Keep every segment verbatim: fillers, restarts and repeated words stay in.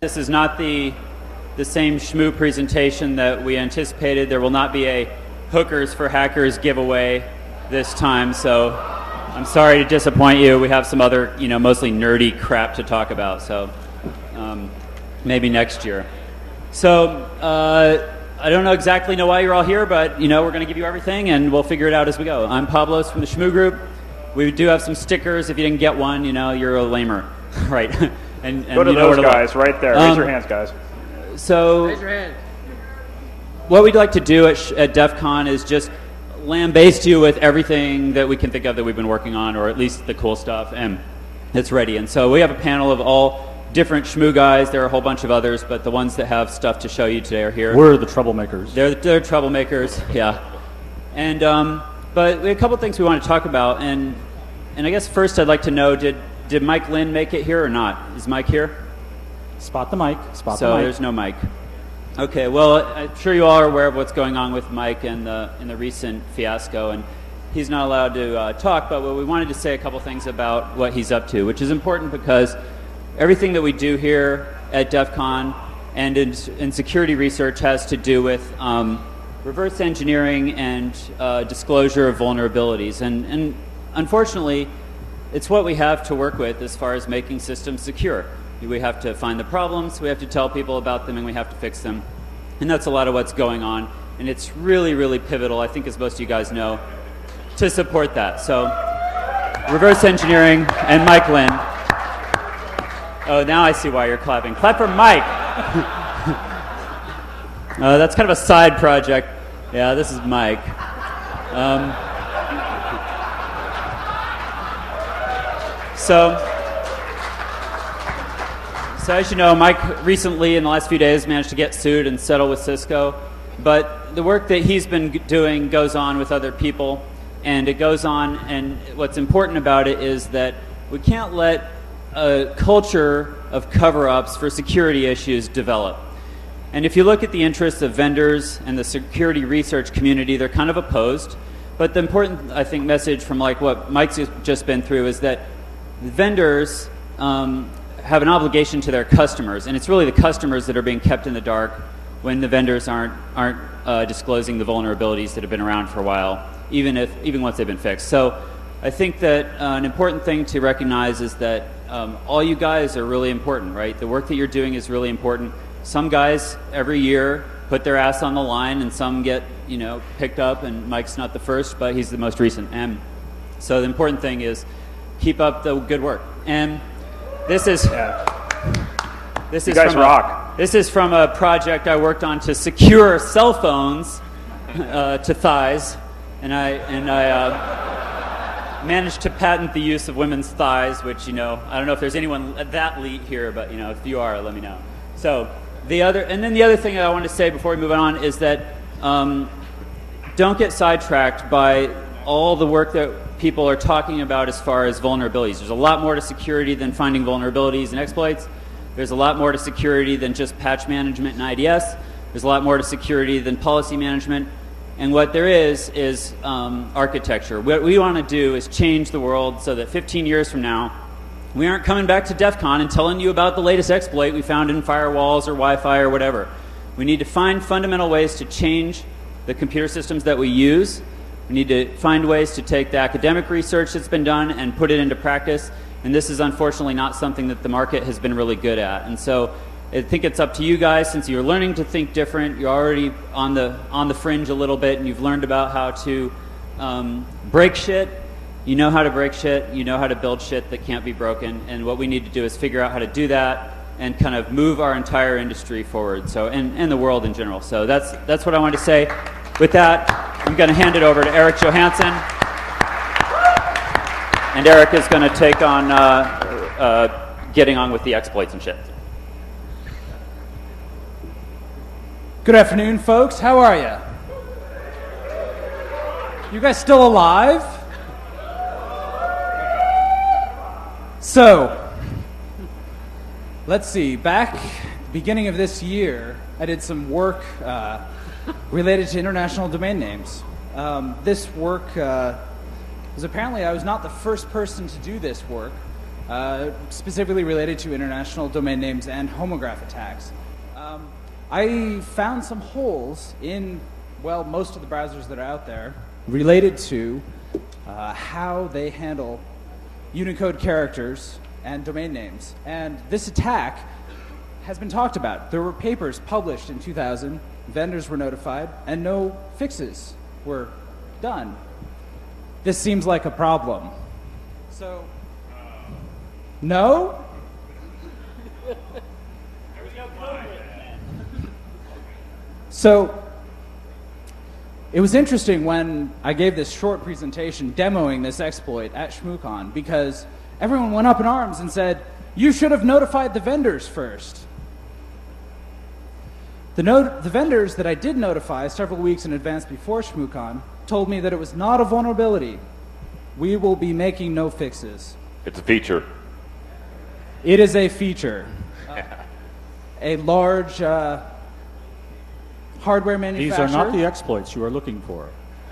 This is not the, the same Shmoo presentation that we anticipated. There will not be a Hookers for Hackers giveaway this time, so I'm sorry to disappoint you. We have some other, you know, mostly nerdy crap to talk about, so um, maybe next year. So uh, I don't know exactly know why you're all here, but you know, we're going to give you everything, and we'll figure it out as we go. I'm Pablos from the Shmoo Group. We do have some stickers. If you didn't get one, you know, you're a lamer, right? And, and Go to you know those guys right there. Um, Raise your hands, guys. So, Raise your hand. What we'd like to do at, at DEF CON is just lambaste you with everything that we can think of that we've been working on, or at least the cool stuff, and it's ready. And so we have a panel of all different Shmoo guys. There are a whole bunch of others, but the ones that have stuff to show you today are here. We're the troublemakers. They're, they're troublemakers, yeah. And um, but we have a couple things we want to talk about, and and I guess first I'd like to know, did did Mike Lin make it here or not? Is Mike here? Spot the mic. Spot so the mic. there's no Mike. Okay, well, I'm sure you all are aware of what's going on with Mike and the in the recent fiasco, and he's not allowed to uh, talk. But we wanted to say a couple things about what he's up to, which is important because everything that we do here at DEF CON and in, in security research has to do with um, reverse engineering and uh, disclosure of vulnerabilities. And, and unfortunately, it's what we have to work with as far as making systems secure. We have to find the problems, we have to tell people about them, and we have to fix them. And that's a lot of what's going on. And it's really, really pivotal, I think as most of you guys know, to support that. So, reverse engineering and Mike Lin. Oh, now I see why you're clapping. Clap for Mike. uh, that's kind of a side project. Yeah, this is Mike. Um, so, so as you know, Mike recently, in the last few days, managed to get sued and settle with Cisco. But the work that he's been doing goes on with other people, and it goes on. And what's important about it is that we can't let a culture of cover-ups for security issues develop. And if you look at the interests of vendors and the security research community, they're kind of opposed. But the important, I think, message from like what Mike's just been through is that vendors um, have an obligation to their customers, and it's really the customers that are being kept in the dark when the vendors aren't aren't uh, disclosing the vulnerabilities that have been around for a while, even if even once they've been fixed. So I think that uh, an important thing to recognize is that um, all you guys are really important, right? The work that you're doing is really important. Some guys every year put their ass on the line, and some get, you know, picked up, and Mike's not the first, but he's the most recent. And so the important thing is keep up the good work. And this is Yeah. this You is guys from rock. A, this is from a project I worked on to secure cell phones uh, to thighs, and I and I uh, managed to patent the use of women's thighs, which, you know, I don't know if there's anyone that elite here, but you know, if you are, let me know. So the other, and then the other thing that I want to say before we move on is that um, don't get sidetracked by all the work that people are talking about as far as vulnerabilities. There's a lot more to security than finding vulnerabilities and exploits. There's a lot more to security than just patch management and I D S. There's a lot more to security than policy management. And what there is is um, architecture. What we want to do is change the world so that fifteen years from now, we aren't coming back to DEF CON and telling you about the latest exploit we found in firewalls or Wi-Fi or whatever. We need to find fundamental ways to change the computer systems that we use. We need to find ways to take the academic research that's been done and put it into practice. And this is unfortunately not something that the market has been really good at. And so I think it's up to you guys, since you're learning to think different, you're already on the, on the fringe a little bit, and you've learned about how to um, break shit. You know how to break shit. You know how to build shit that can't be broken. And what we need to do is figure out how to do that and kind of move our entire industry forward, so, and, and the world in general. So that's, that's what I wanted to say. With that, I'm going to hand it over to Eric Johansson. And Eric is going to take on uh, uh, getting on with the exploits and shit. Good afternoon, folks. How are you? You guys still alive? So, let's see. Back at the beginning of this year, I did some work uh, related to international domain names. Um, this work uh, was apparently, I was not the first person to do this work, uh, specifically related to international domain names and homograph attacks. Um, I found some holes in, well, most of the browsers that are out there related to uh, how they handle Unicode characters and domain names. And this attack has been talked about. There were papers published in two thousand, vendors were notified, and no fixes were done. This seems like a problem. So, no? So, it was interesting when I gave this short presentation demoing this exploit at ShmooCon, because everyone went up in arms and said, you should have notified the vendors first. The, not- the vendors that I did notify several weeks in advance before ShmooCon told me that it was not a vulnerability. We will be making no fixes. It's a feature. It is a feature. Uh, a large uh, hardware manufacturer. These are not the exploits you are looking for.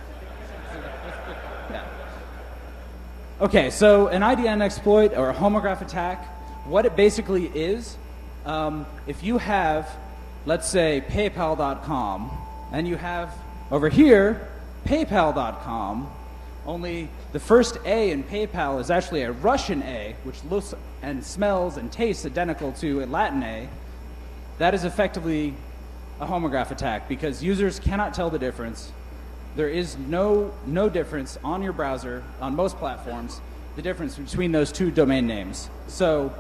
Yeah. Okay, so an I D N exploit or a homograph attack, what it basically is, um, if you have, let's say, PayPal dot com, and you have over here PayPal dot com, only the first A in PayPal is actually a Russian A, which looks and smells and tastes identical to a Latin A, that is effectively a homograph attack because users cannot tell the difference. There is no, no difference on your browser, on most platforms, the difference between those two domain names. So,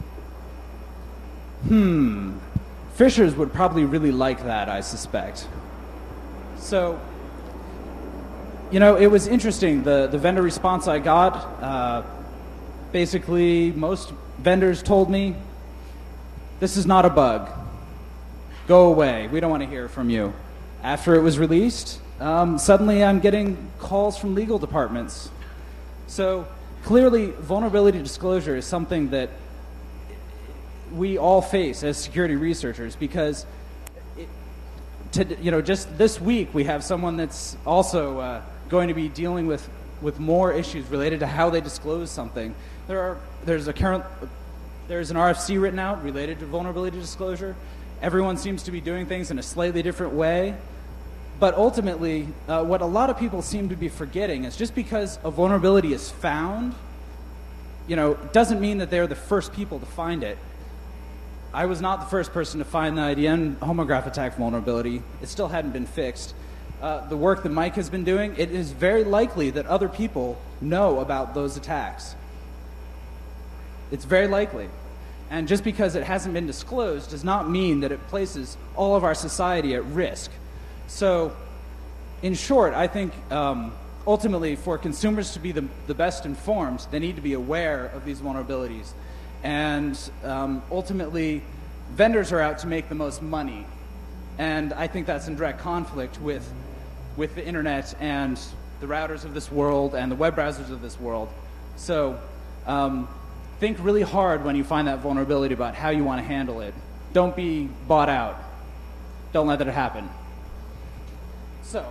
hmm, phishers would probably really like that, I suspect. So, you know, it was interesting, the, the vendor response I got. Uh, basically, most vendors told me, this is not a bug. Go away. We don't want to hear from you. After it was released, um, suddenly I'm getting calls from legal departments. So clearly, vulnerability disclosure is something that we all face as security researchers because, it, to, you know, just this week we have someone that's also uh, going to be dealing with, with more issues related to how they disclose something. There are, there's a current, there's an R F C written out related to vulnerability disclosure. Everyone seems to be doing things in a slightly different way. But ultimately, uh, what a lot of people seem to be forgetting is just because a vulnerability is found, you know, doesn't mean that they're the first people to find it. I was not the first person to find the I D N homograph attack vulnerability. It still hadn't been fixed. Uh, the work that Mike has been doing, it is very likely that other people know about those attacks. It's very likely. And just because it hasn't been disclosed does not mean that it places all of our society at risk. So, in short, I think um, ultimately for consumers to be the, the best informed, they need to be aware of these vulnerabilities. And um, ultimately, vendors are out to make the most money. And I think that's in direct conflict with, with the internet and the routers of this world and the web browsers of this world. So, um, think really hard when you find that vulnerability about how you want to handle it. Don't be bought out. Don't let that happen. So.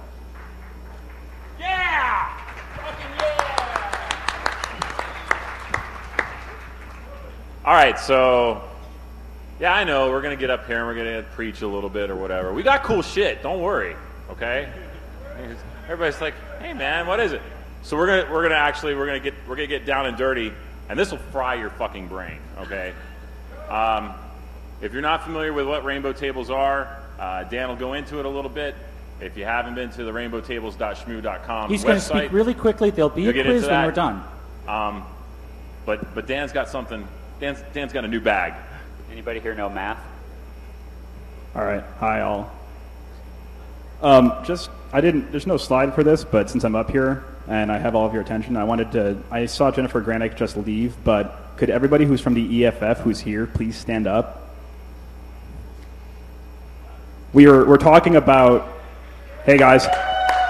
Yeah! Fucking yeah! All right, so, yeah, I know, we're going to get up here and we're going to preach a little bit or whatever. We got cool shit, don't worry, okay? Everybody's like, hey man, what is it? So we're going to we're going to actually we're going to get we're going to get down and dirty. And this will fry your fucking brain, okay? Um, if you're not familiar with what rainbow tables are, uh, Dan will go into it a little bit. If you haven't been to the rainbow tables dot shmoo dot com He's website, going to speak really quickly. There'll be a quiz when we're done. Um, but but Dan's got something. Dan's Dan's got a new bag. Anybody here know math? All right. Hi, all. Um, just I didn't. There's no slide for this, but since I'm up here and I have all of your attention, I wanted to. I saw Jennifer Granick just leave, but could everybody who's from the E F F who's here please stand up? We are we're talking about. Hey guys. All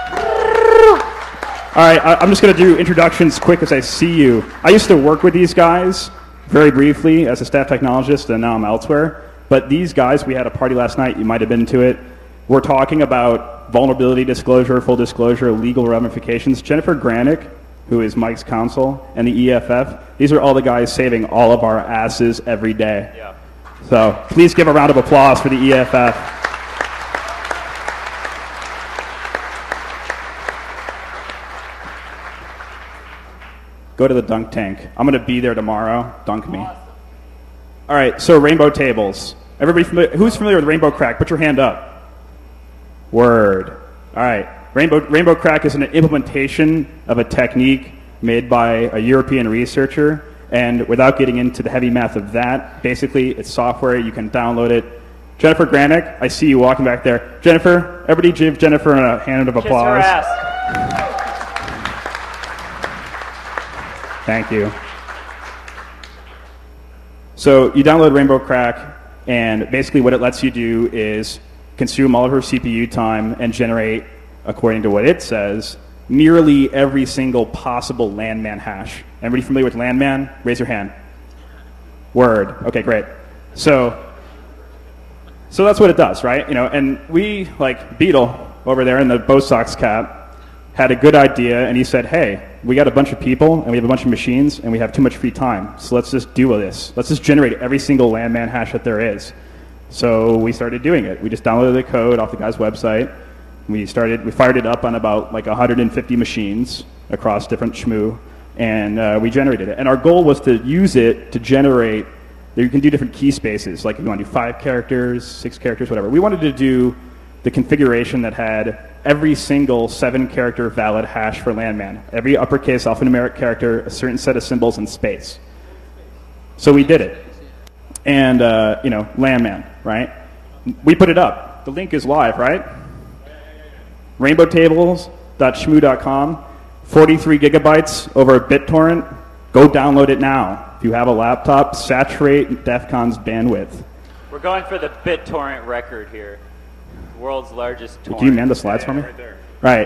right, I, I'm just going to do introductions quick as I see you. I used to work with these guys very briefly as a staff technologist, and now I'm elsewhere. But these guys, we had a party last night. You might have been to it. We're talking about vulnerability disclosure, full disclosure, legal ramifications. Jennifer Granick, who is Mike's counsel, and the E F F. These are all the guys saving all of our asses every day. Yeah. So please give a round of applause for the E F F. Go to the dunk tank. I'm going to be there tomorrow. Dunk me. Awesome. All right, so rainbow tables. Everybody familiar? Who's familiar with Rainbow Crack? Put your hand up. Word. All right. Rainbow, Rainbow Crack is an implementation of a technique made by a European researcher. And without getting into the heavy math of that, basically it's software. You can download it. Jennifer Granick, I see you walking back there. Jennifer, everybody give Jennifer a hand of applause. Kiss her ass. Thank you. So you download Rainbow Crack, and basically what it lets you do is consume all of her C P U time and generate, according to what it says, nearly every single possible Landman hash. Everybody familiar with Landman? Raise your hand. Word. Okay, great. So, so that's what it does, right? You know, and we, like Beetle over there in the Bo Sox cap, had a good idea, and he said, hey, we got a bunch of people, and we have a bunch of machines, and we have too much free time, so let's just do this. Let's just generate every single Landman hash that there is. So we started doing it. We just downloaded the code off the guy's website. We started, we fired it up on about like one hundred fifty machines across different shmoo, and uh, we generated it. And our goal was to use it to generate, you can do different key spaces, like if you want to do five characters, six characters, whatever. We wanted to do the configuration that had every single seven-character valid hash for Landman. Every uppercase alphanumeric character, a certain set of symbols, and space. So we did it. And, uh, you know, Landman, right? We put it up. The link is live, right? rainbow tables dot shmoo dot com, forty-three gigabytes over BitTorrent. Go download it now. If you have a laptop, saturate DEF CON's bandwidth. We're going for the BitTorrent record here. World's largest torrent. Can you man the slides yeah, for me? Right there. Right.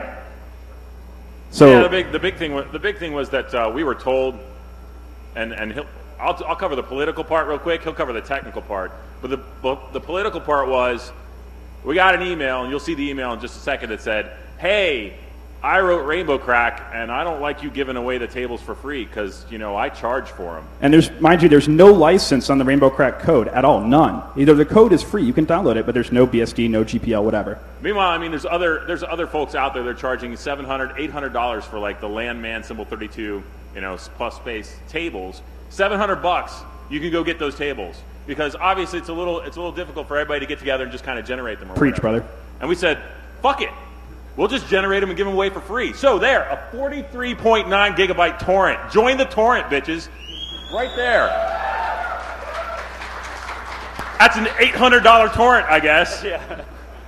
So yeah, the big the big thing was the big thing was that uh, we were told, and and he'll, I'll I'll cover the political part real quick. He'll cover the technical part. But the but the political part was, we got an email, and you'll see the email in just a second. That said, hey, I wrote Rainbow Crack, and I don't like you giving away the tables for free because, you know, I charge for them. And there's, mind you, there's no license on the Rainbow Crack code at all, none. Either the code is free, you can download it, but there's no B S D, no G P L, whatever. Meanwhile, I mean, there's other there's other folks out there that are charging seven hundred dollars, eight hundred dollars for like the Landman symbol thirty-two, you know, plus space tables. seven hundred bucks, you can go get those tables because obviously it's a little it's a little difficult for everybody to get together and just kind of generate them. Or Preach, whatever. brother. And we said, fuck it. We'll just generate them and give them away for free. So there, a forty-three point nine gigabyte torrent. Join the torrent, bitches. Right there. That's an eight hundred dollar torrent, I guess. Yeah.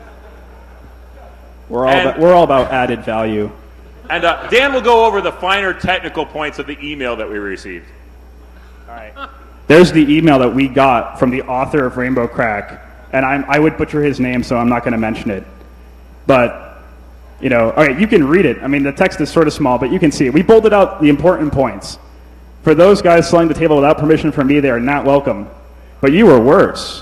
We're all, And- about, we're all about added value. And uh, Dan will go over the finer technical points of the email that we received. All right. There's the email that we got from the author of Rainbow Crack, and I'm, I would butcher his name, so I'm not going to mention it. But, you know, all right, you can read it. I mean, the text is sort of small, but you can see it. We bolded out the important points. For those guys selling the table without permission from me, they are not welcome. But you were worse.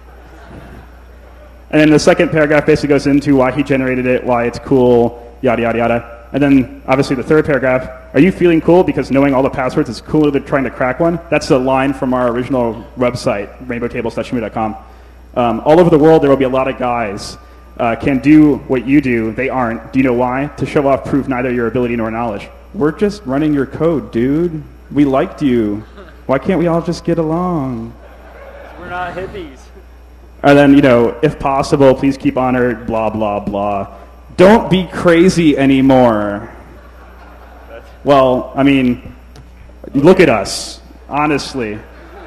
And then the second paragraph basically goes into why he generated it, why it's cool, yada, yada, yada. And then, obviously, the third paragraph, are you feeling cool because knowing all the passwords is cooler than trying to crack one? That's a line from our original website, rainbow tables dot shmoo dot com. Um, all over the world, there will be a lot of guys uh, can do what you do. They aren't. Do you know why? To show off proof neither your ability nor knowledge. We're just running your code, dude. We liked you. Why can't we all just get along? We're not hippies. And then, you know, if possible, please keep honored, blah, blah, blah. Don't be crazy anymore. Well, I mean, look at us, honestly.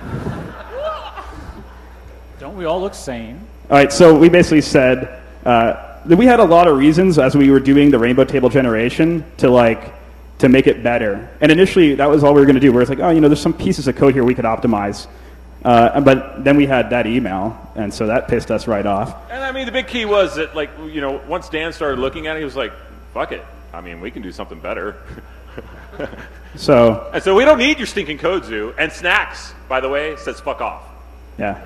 Don't we all look sane? All right, so we basically said uh, that we had a lot of reasons as we were doing the rainbow table generation to, like, to make it better. And initially, that was all we were going to do. We were like, oh, you know, there's some pieces of code here we could optimize. Uh, but then we had that email, and so that pissed us right off. And I mean, the big key was that, like, you know, once Dan started looking at it, he was like, fuck it. I mean, we can do something better. So, and so we don't need your stinking code zoo. And Snacks, by the way, says fuck off. yeah.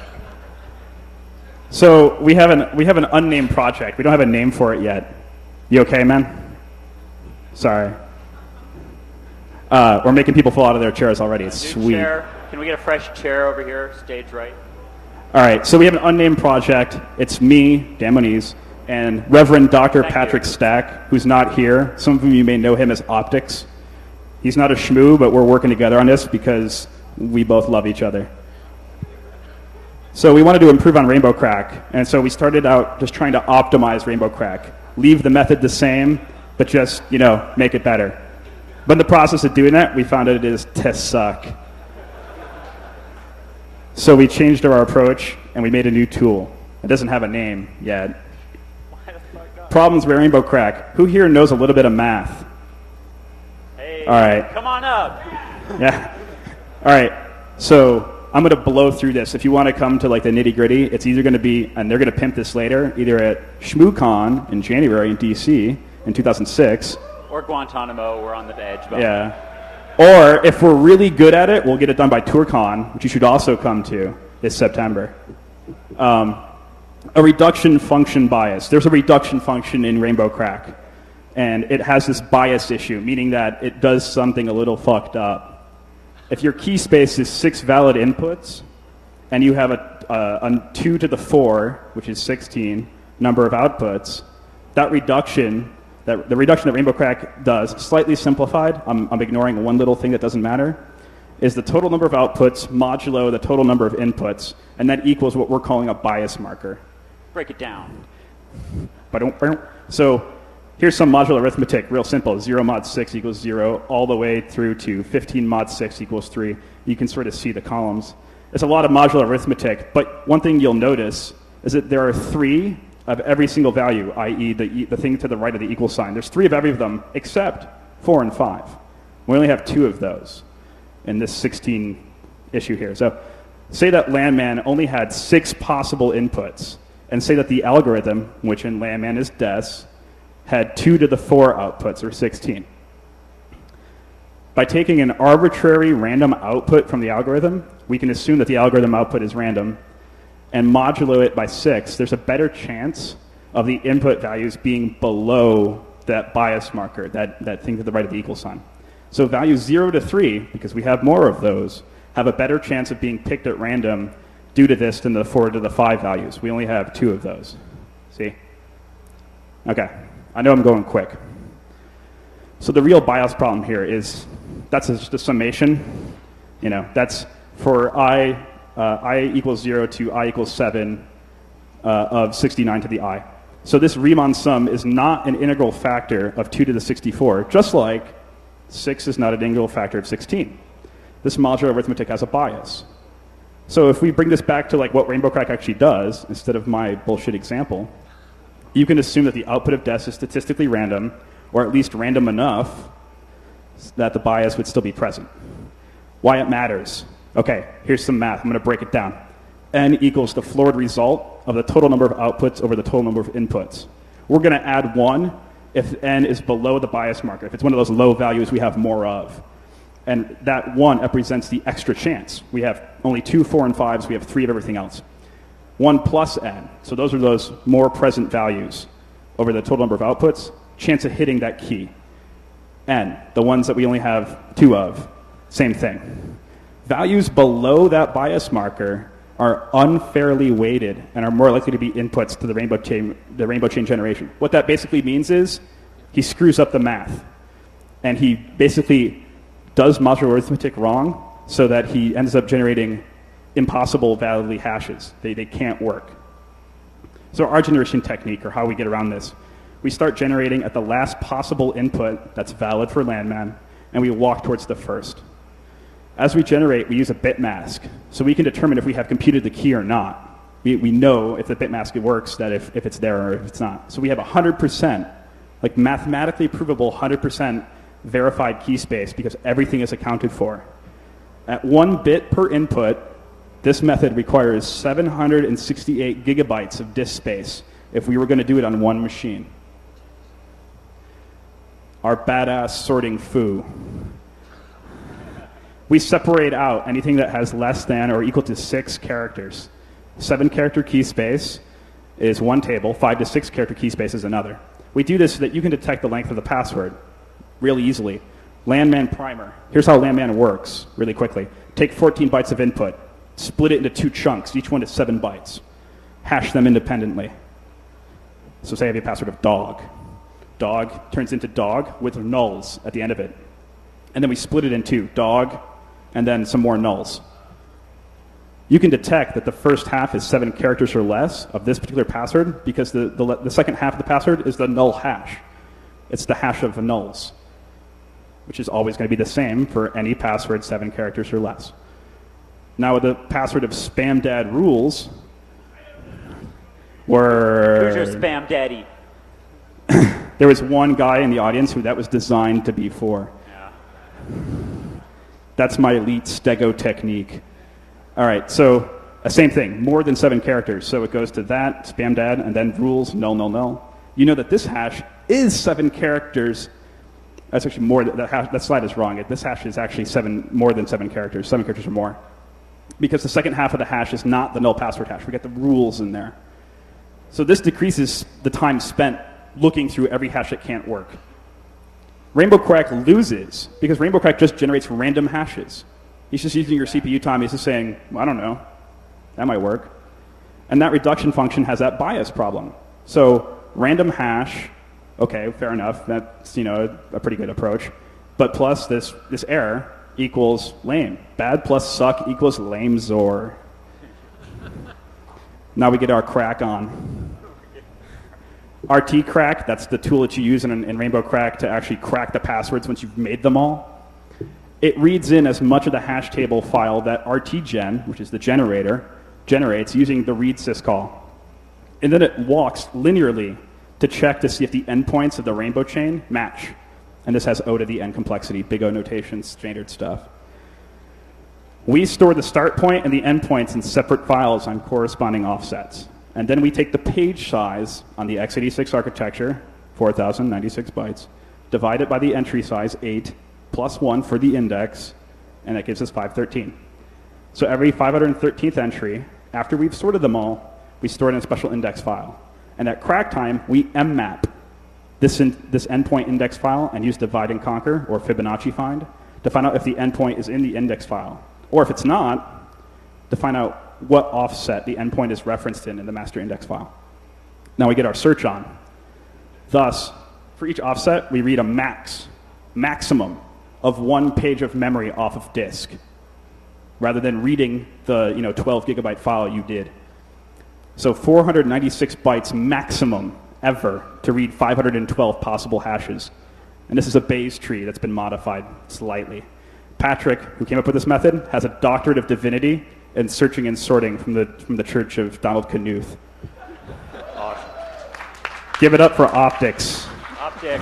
So we have an we have an unnamed project. We don't have a name for it yet. You okay, man? Sorry. Uh, we're making people fall out of their chairs already. It's New sweet. chair. Can we get a fresh chair over here, stage right? All right, so we have an unnamed project. It's me, Dan Moniz, and Reverend Doctor Thank Patrick you. Stack, who's not here. Some of you may know him as Optics. He's not a shmoo, but we're working together on this because we both love each other. So we wanted to improve on Rainbow Crack, and so we started out just trying to optimize Rainbow Crack. Leave the method the same, but just, you know, make it better. But in the process of doing that, we found out it is to suck. So we changed our approach, and we made a new tool. It doesn't have a name yet. Problems with Rainbow Crack. Who here knows a little bit of math? Hey, All right. come on up. Yeah. All right. So I'm going to blow through this. If you want to come to like the nitty gritty, it's either going to be, and they're going to pimp this later, either at ShmooCon in January in D C in two thousand six. Or Guantanamo, we're on the edge. But Yeah. Or if we're really good at it, we'll get it done by TourCon, which you should also come to this September. Um, a reduction function bias. There's a reduction function in Rainbow Crack, and it has this bias issue, meaning that it does something a little fucked up. If your key space is six valid inputs, and you have a, a, a two to the four, which is sixteen, number of outputs, that reduction, that the reduction that Rainbow Crack does, slightly simplified, I'm, I'm ignoring one little thing that doesn't matter, is the total number of outputs modulo the total number of inputs, and that equals what we're calling a bias marker. break it down. So here's some modular arithmetic, real simple. zero mod six equals zero, all the way through to fifteen mod six equals three. You can sort of see the columns. It's a lot of modular arithmetic, but one thing you'll notice is that there are three of every single value, that is the, the thing to the right of the equal sign. There's three of every of them except four and five. We only have two of those in this sixteen issue here. So say that Landman only had six possible inputs, and say that the algorithm, which in Landman is des, had two to the four outputs, or sixteen. By taking an arbitrary random output from the algorithm, we can assume that the algorithm output is random, and modulo it by six, there's a better chance of the input values being below that bias marker, that, that thing to the right of the equal sign. So values zero to three, because we have more of those, have a better chance of being picked at random due to this than the four to the five values. We only have two of those. See? Okay. I know I'm going quick. So the real bias problem here is, that's just a summation. You know, that's for I, uh, I equals zero to I equals seven uh, of sixty-nine to the I. So this Riemann sum is not an integral factor of two to the sixty-four, just like six is not an integral factor of sixteen. This modular arithmetic has a bias. So if we bring this back to like what Rainbow Crack actually does, instead of my bullshit example, you can assume that the output of des is statistically random, or at least random enough that the bias would still be present. Why it matters. Okay, here's some math. I'm going to break it down. N equals the floored result of the total number of outputs over the total number of inputs. We're going to add one if n is below the bias marker, if it's one of those low values we have more of. And that one represents the extra chance. We have only two, four, and fives. We have three of everything else. One plus n. So those are those more present values over the total number of outputs. Chance of hitting that key. N, the ones that we only have two of. Same thing. Values below that bias marker are unfairly weighted and are more likely to be inputs to the rainbow chain, the rainbow chain generation. What that basically means is he screws up the math. And he basically does modular arithmetic wrong so that he ends up generating impossible validly hashes. They, they can't work. So our generation technique, or how we get around this, we start generating at the last possible input that's valid for Landman, and we walk towards the first. As we generate, we use a bit mask, so we can determine if we have computed the key or not. We, we know if the bit mask works, that if, if it's there or if it's not. So we have one hundred percent, like mathematically provable one hundred percent verified key space because everything is accounted for. At one bit per input, this method requires seven hundred sixty-eight gigabytes of disk space if we were going to do it on one machine. Our badass sorting foo. We separate out anything that has less than or equal to six characters. Seven character key space is one table, five to six character key space is another. We do this so that you can detect the length of the password really easily. Landman primer. Here's how Landman works, really quickly. Take fourteen bytes of input, split it into two chunks, each one is seven bytes. Hash them independently. So say I have a password of dog. Dog turns into dog with nulls at the end of it. And then we split it in two, dog, and then some more nulls. You can detect that the first half is seven characters or less of this particular password because the, the, the second half of the password is the null hash. It's the hash of the nulls, which is always going to be the same for any password seven characters or less. Now with the password of spam dad rules, were... Who's your spam daddy? There was one guy in the audience who that was designed to be for. Yeah. That's my elite stego technique. All right, so uh, same thing, more than seven characters. So it goes to that, spam dad, and then rules, null, null, null. You know that this hash is seven characters. That's actually more, that, hash, that slide is wrong. This hash is actually seven, more than seven characters, seven characters or more. Because the second half of the hash is not the null password hash. We got the rules in there. So this decreases the time spent looking through every hash that can't work. Rainbow Crack loses because Rainbow Crack just generates random hashes. He's just using your C P U time. He's just saying, well, I don't know, that might work. And that reduction function has that bias problem. So random hash, okay, fair enough. That's, you know, a pretty good approach. But plus this, this error equals lame. Bad plus suck equals lame Zor. Now we get our crack on. R T crack, that's the tool that you use in, in Rainbow Crack to actually crack the passwords once you've made them all. It reads in as much of the hash table file that R T gen, which is the generator, generates using the read syscall. And then it walks linearly to check to see if the endpoints of the rainbow chain match. And this has O to the n complexity, big O notation, standard stuff. We store the start point and the endpoints in separate files on corresponding offsets. And then we take the page size on the x eighty-six architecture, four thousand ninety-six bytes, divide it by the entry size, eight, plus one for the index, and that gives us five thirteen. So every five hundred thirteenth entry, after we've sorted them all, we store it in a special index file. And at crack time, we mmap this, in, this endpoint index file and use divide and conquer, or Fibonacci find, to find out if the endpoint is in the index file. Or if it's not, to find out what offset the endpoint is referenced in in the master index file. Now we get our search on. Thus, for each offset, we read a max, maximum of one page of memory off of disk, rather than reading the you know, twelve gigabyte file you did. So four hundred ninety-six bytes maximum ever to read five hundred twelve possible hashes. And this is a Bayes tree that's been modified slightly. Patrick, who came up with this method, has a doctorate of divinity in searching and sorting from the, from the Church of Donald Knuth. Awesome. Give it up for optics. Optic.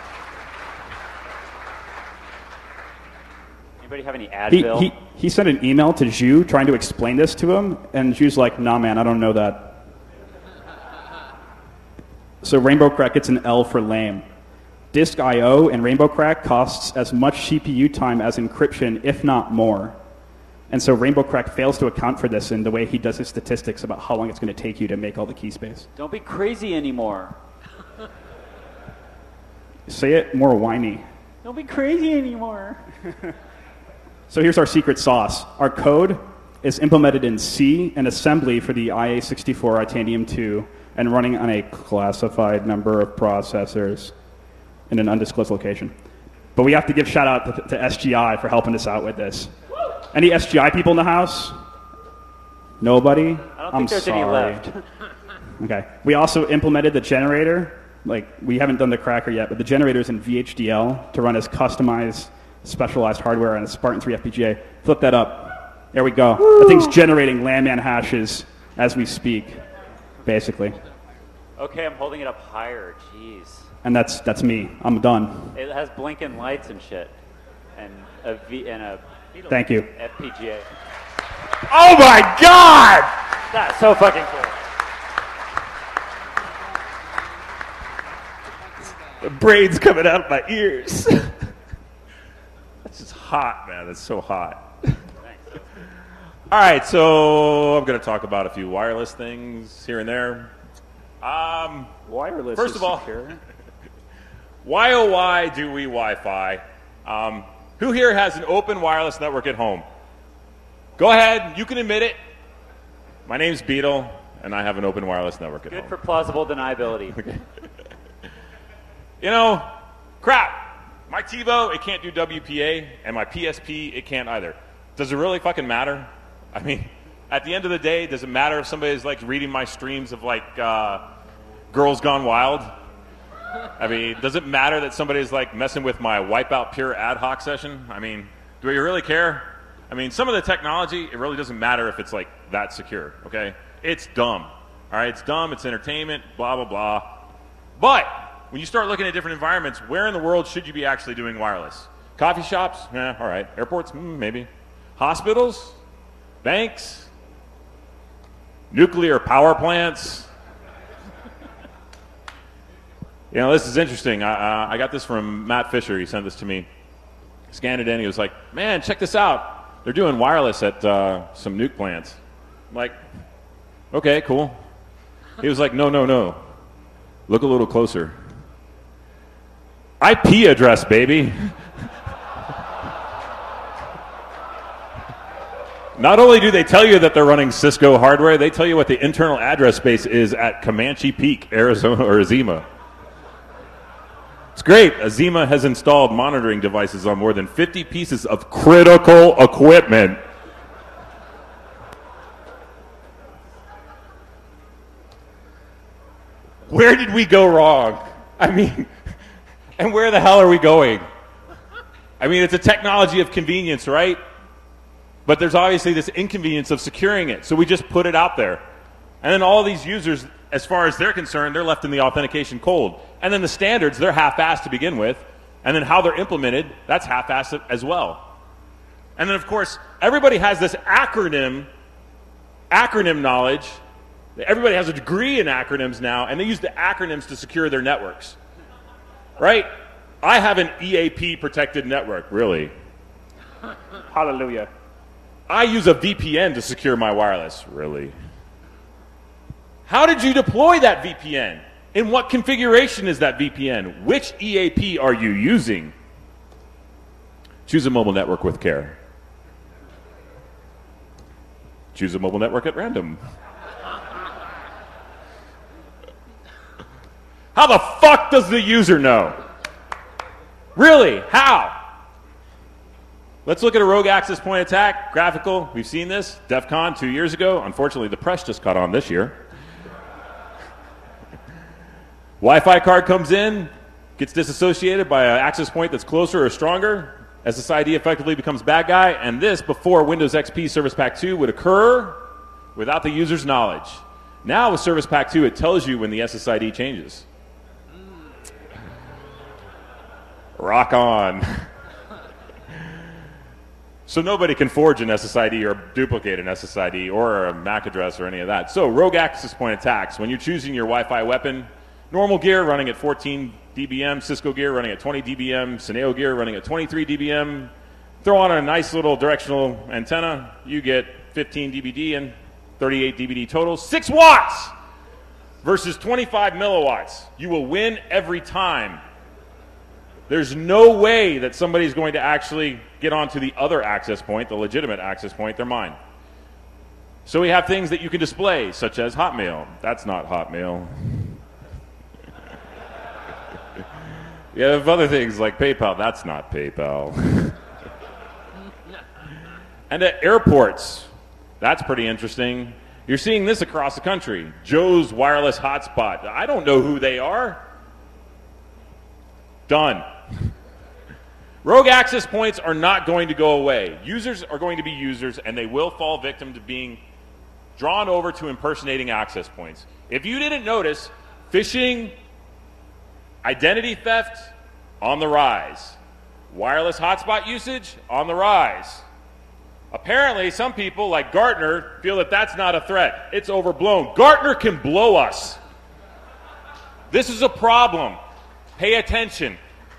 Anybody have any He, Advil? he, he sent an email to Zhu trying to explain this to him, and Zhu's like, nah, man, I don't know that. So Rainbow Crack gets an L for lame. Disk I O in Rainbow Crack costs as much C P U time as encryption, if not more. And so Rainbow Crack fails to account for this in the way he does his statistics about how long it's going to take you to make all the key space. Don't be crazy anymore. Say it more whiny. Don't be crazy anymore. So here's our secret sauce. Our code is implemented in C and assembly for the I A sixty-four Itanium two and running on a classified number of processors in an undisclosed location. But we have to give shout out to, to S G I for helping us out with this. Any S G I people in the house? Nobody? I don't think I'm there's sorry. any left. Okay. We also implemented the generator. Like, we haven't done the cracker yet, but the generator is in V H D L to run as customized, specialized hardware on a Spartan three F P G A. Flip that up. There we go. Woo! The thing's generating landman hashes as we speak, basically. Okay, I'm holding it up higher. Jeez. And that's that's me. I'm done. It has blinking lights and shit, and a V and a Thank you. F P G A. Oh my God! That's so fucking cool. The brain's coming out of my ears. That's just hot, man. That's so hot. All right, so I'm going to talk about a few wireless things here and there. Um, Wireless. First is of all, secure. why oh why do we Wi-Fi? Um, who here has an open wireless network at home? Go ahead. You can admit it. My name's Beetle, and I have an open wireless network at Good home. for plausible deniability. Okay. You know, crap. My TiVo, it can't do W P A, and my P S P, it can't either. Does it really fucking matter? I mean, at the end of the day, does it matter if somebody's like reading my streams of like uh, Girls Gone Wild? I mean, does it matter that somebody's like messing with my Wipeout Pure ad hoc session? I mean, do we really care? I mean, some of the technology, it really doesn't matter if it's like that secure, okay? It's dumb, all right? It's dumb, it's entertainment, blah, blah, blah. But when you start looking at different environments, where in the world should you be actually doing wireless? Coffee shops? Eh, all right. Airports? Mm, maybe. Hospitals? Banks? Nuclear power plants? You know, this is interesting. I, uh, I got this from Matt Fisher. He sent this to me. Scanned it in. He was like, man, check this out. They're doing wireless at uh, some nuke plants. I'm like, okay, cool. He was like, no, no, no. Look a little closer. I P address, baby. Not only do they tell you that they're running Cisco hardware, they tell you what the internal address space is at Comanche Peak, Arizona, or Azima. It's great. Azima has installed monitoring devices on more than fifty pieces of critical equipment. Where did we go wrong? I mean, and where the hell are we going? I mean, it's a technology of convenience, right? But there's obviously this inconvenience of securing it. So we just put it out there. And then all these users, as far as they're concerned, they're left in the authentication cold. And then the standards, they're half-assed to begin with. And then how they're implemented, that's half-assed as well. And then, of course, everybody has this acronym, acronym knowledge. Everybody has a degree in acronyms now, and they use the acronyms to secure their networks. Right? I have an E A P-protected network, really. Hallelujah. I use a V P N to secure my wireless, really. How did you deploy that V P N? In what configuration is that V P N? Which E A P are you using? Choose a mobile network with care. Choose a mobile network at random. How the fuck does the user know? Really? How? Let's look at a rogue access point attack. Graphical. We've seen this. DEF CON two years ago. Unfortunately, the press just caught on this year. Wi-Fi card comes in, gets disassociated by an access point that's closer or stronger. S S I D effectively becomes bad guy. And this before Windows X P Service Pack two would occur without the user's knowledge. Now with Service Pack two, it tells you when the S S I D changes. Rock on. So nobody can forge an S S I D or duplicate an S S I D or a M A C address or any of that. So rogue access point attacks. When you're choosing your Wi-Fi weapon, normal gear running at fourteen D B M, Cisco gear running at twenty D B M, Cineo gear running at twenty-three D B M. Throw on a nice little directional antenna, you get fifteen D B D and thirty-eight D B D total. Six watts versus twenty-five milliwatts. You will win every time. There's no way that somebody's going to actually get onto the other access point, the legitimate access point. They're mine. So we have things that you can display, such as Hotmail. That's not Hotmail. You have other things like PayPal. That's not PayPal. And at airports, that's pretty interesting. You're seeing this across the country. Joe's wireless hotspot. I don't know who they are. Done. Rogue access points are not going to go away. Users are going to be users, and they will fall victim to being drawn over to impersonating access points. If you didn't notice, phishing, identity theft, on the rise. Wireless hotspot usage, on the rise. Apparently, some people, like Gartner, feel that that's not a threat. It's overblown. Gartner can blow us. This is a problem. Pay attention.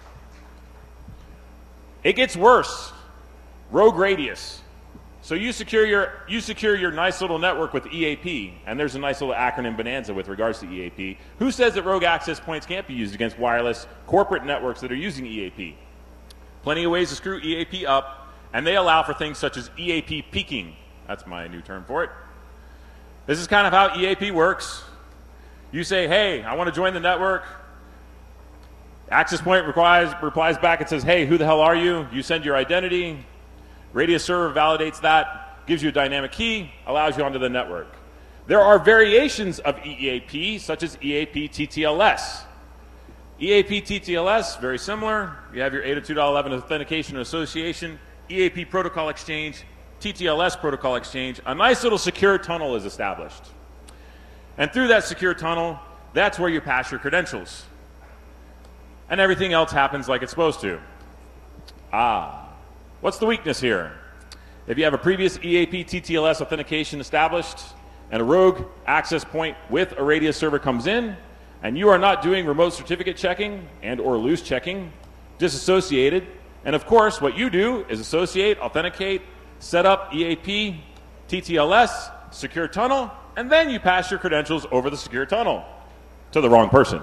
It gets worse. Rogue radius. So you secure your you secure your nice little network with E A P, and there's a nice little acronym bonanza with regards to E A P. Who says that rogue access points can't be used against wireless corporate networks that are using E A P? Plenty of ways to screw E A P up, and they allow for things such as E A P peaking. That's my new term for it. This is kind of how E A P works. You say, hey, I want to join the network. Access point replies, replies back and says, hey, who the hell are you? You send your identity. Radius server validates that, gives you a dynamic key, allows you onto the network. There are variations of E A P, such as E A P T T L S. E A P T T L S, very similar. You have your eight oh two dot eleven authentication and association, E A P protocol exchange, T T L S protocol exchange. A nice little secure tunnel is established. And through that secure tunnel, that's where you pass your credentials. And everything else happens like it's supposed to. Ah, what's the weakness here? If you have a previous E A P T T L S authentication established and a rogue access point with a Radius server comes in, and you are not doing remote certificate checking and or loose checking, disassociated, and of course what you do is associate, authenticate, set up E A P, T T L S, secure tunnel, and then you pass your credentials over the secure tunnel to the wrong person.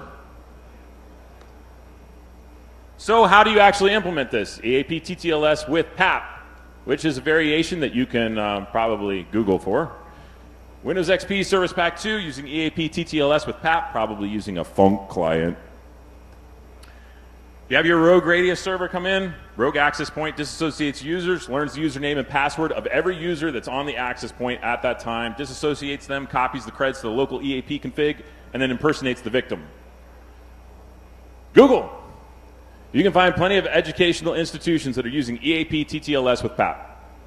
So how do you actually implement this? E A P T T L S with P A P, which is a variation that you can um, probably Google for. Windows X P Service Pack two using E A P T T L S with P A P, probably using a Funk client. You have your rogue Radius server come in, rogue access point disassociates users, learns the username and password of every user that's on the access point at that time, disassociates them, copies the creds to the local E A P config, and then impersonates the victim. Google. You can find plenty of educational institutions that are using E A P T T L S with P A P.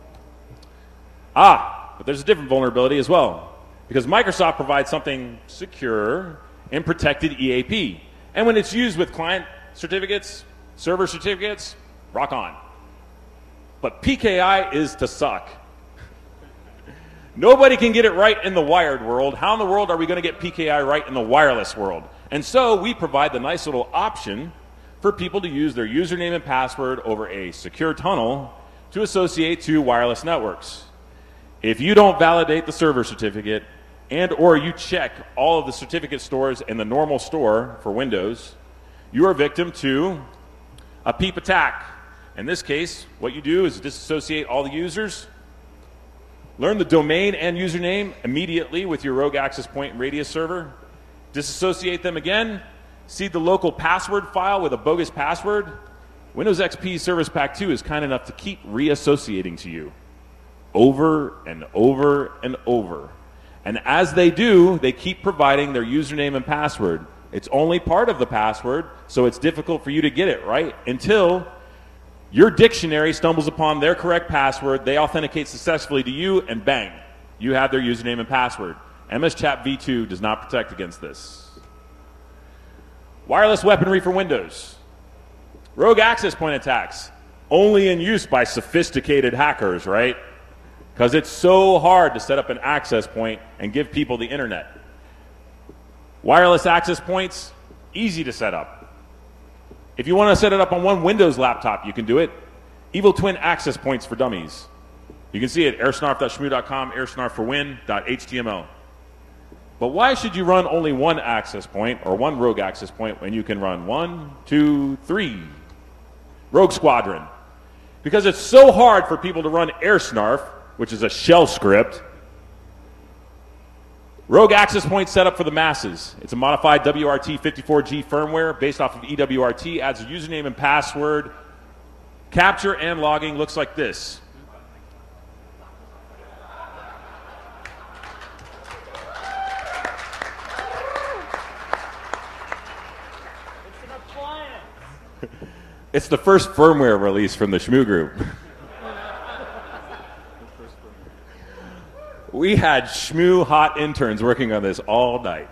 Ah, but there's a different vulnerability as well, because Microsoft provides something secure and protected E A P. And when it's used with client certificates, server certificates, rock on. But P K I is to suck. Nobody can get it right in the wired world. How in the world are we going to get P K I right in the wireless world? And so we provide the nice little option for people to use their username and password over a secure tunnel to associate to wireless networks. If you don't validate the server certificate and or you check all of the certificate stores in the normal store for Windows, you are victim to a PEEP attack. In this case, what you do is disassociate all the users, learn the domain and username immediately with your rogue access point and Radius server, disassociate them again, seed the local password file with a bogus password. Windows X P Service Pack two is kind enough to keep reassociating to you over and over and over. And as they do, they keep providing their username and password. It's only part of the password, so it's difficult for you to get it right until your dictionary stumbles upon their correct password, they authenticate successfully to you, and bang, you have their username and password. M S Chat v two does not protect against this. Wireless weaponry for Windows. Rogue access point attacks. Only in use by sophisticated hackers, right? Because it's so hard to set up an access point and give people the internet. Wireless access points, easy to set up. If you want to set it up on one Windows laptop, you can do it. Evil Twin access points for dummies. You can see it, airsnarf dot shmoo dot com, airsnarf for win dot H T M L. But why should you run only one access point or one rogue access point when you can run one, two, three? Rogue Squadron. Because it's so hard for people to run airsnarf, which is a shell script. Rogue access point set up for the masses. It's a modified W R T fifty-four G firmware based off of E W R T, adds a username and password. Capture and logging looks like this. It's the first firmware release from the Shmoo Group. We had Shmoo hot interns working on this all night.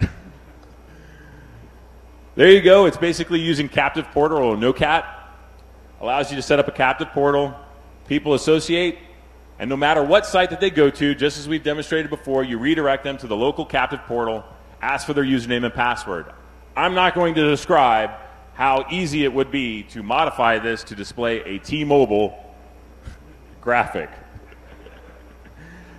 There you go. It's basically using Captive Portal or NoCat. Allows you to set up a captive portal. People associate. And no matter what site that they go to, just as we've demonstrated before, you redirect them to the local captive portal, ask for their username and password. I'm not going to describe how easy it would be to modify this to display a T-Mobile graphic.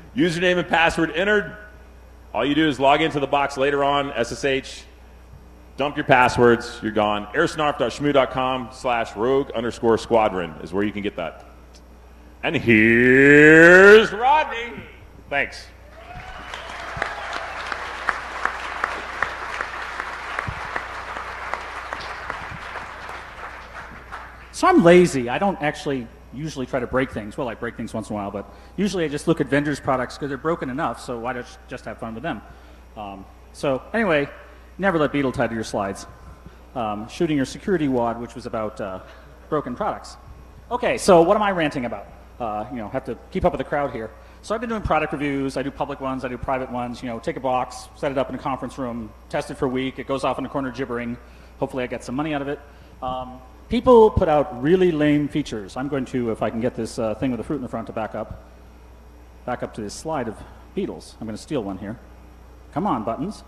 Username and password entered. All you do is log into the box later on, S S H, dump your passwords. You're gone. airsnarf.shmoo.com slash rogue underscore squadron is where you can get that. And here's Rodney. Thanks. So I'm lazy. I don't actually usually try to break things. Well, I break things once in a while, but usually I just look at vendors' products because they're broken enough, so why don't you just have fun with them? Um, so anyway, never let Beetle tie to your slides. Um, shooting your security wad, which was about uh, broken products. Okay, so what am I ranting about? Uh, you know, have to keep up with the crowd here. So I've been doing product reviews. I do public ones. I do private ones. You know, take a box, set it up in a conference room, test it for a week. It goes off in the corner gibbering. Hopefully I get some money out of it. Um, People put out really lame features. I'm going to, if I can get this uh, thing with the fruit in the front to back up, back up to this slide of Beetles. I'm going to steal one here. Come on, buttons.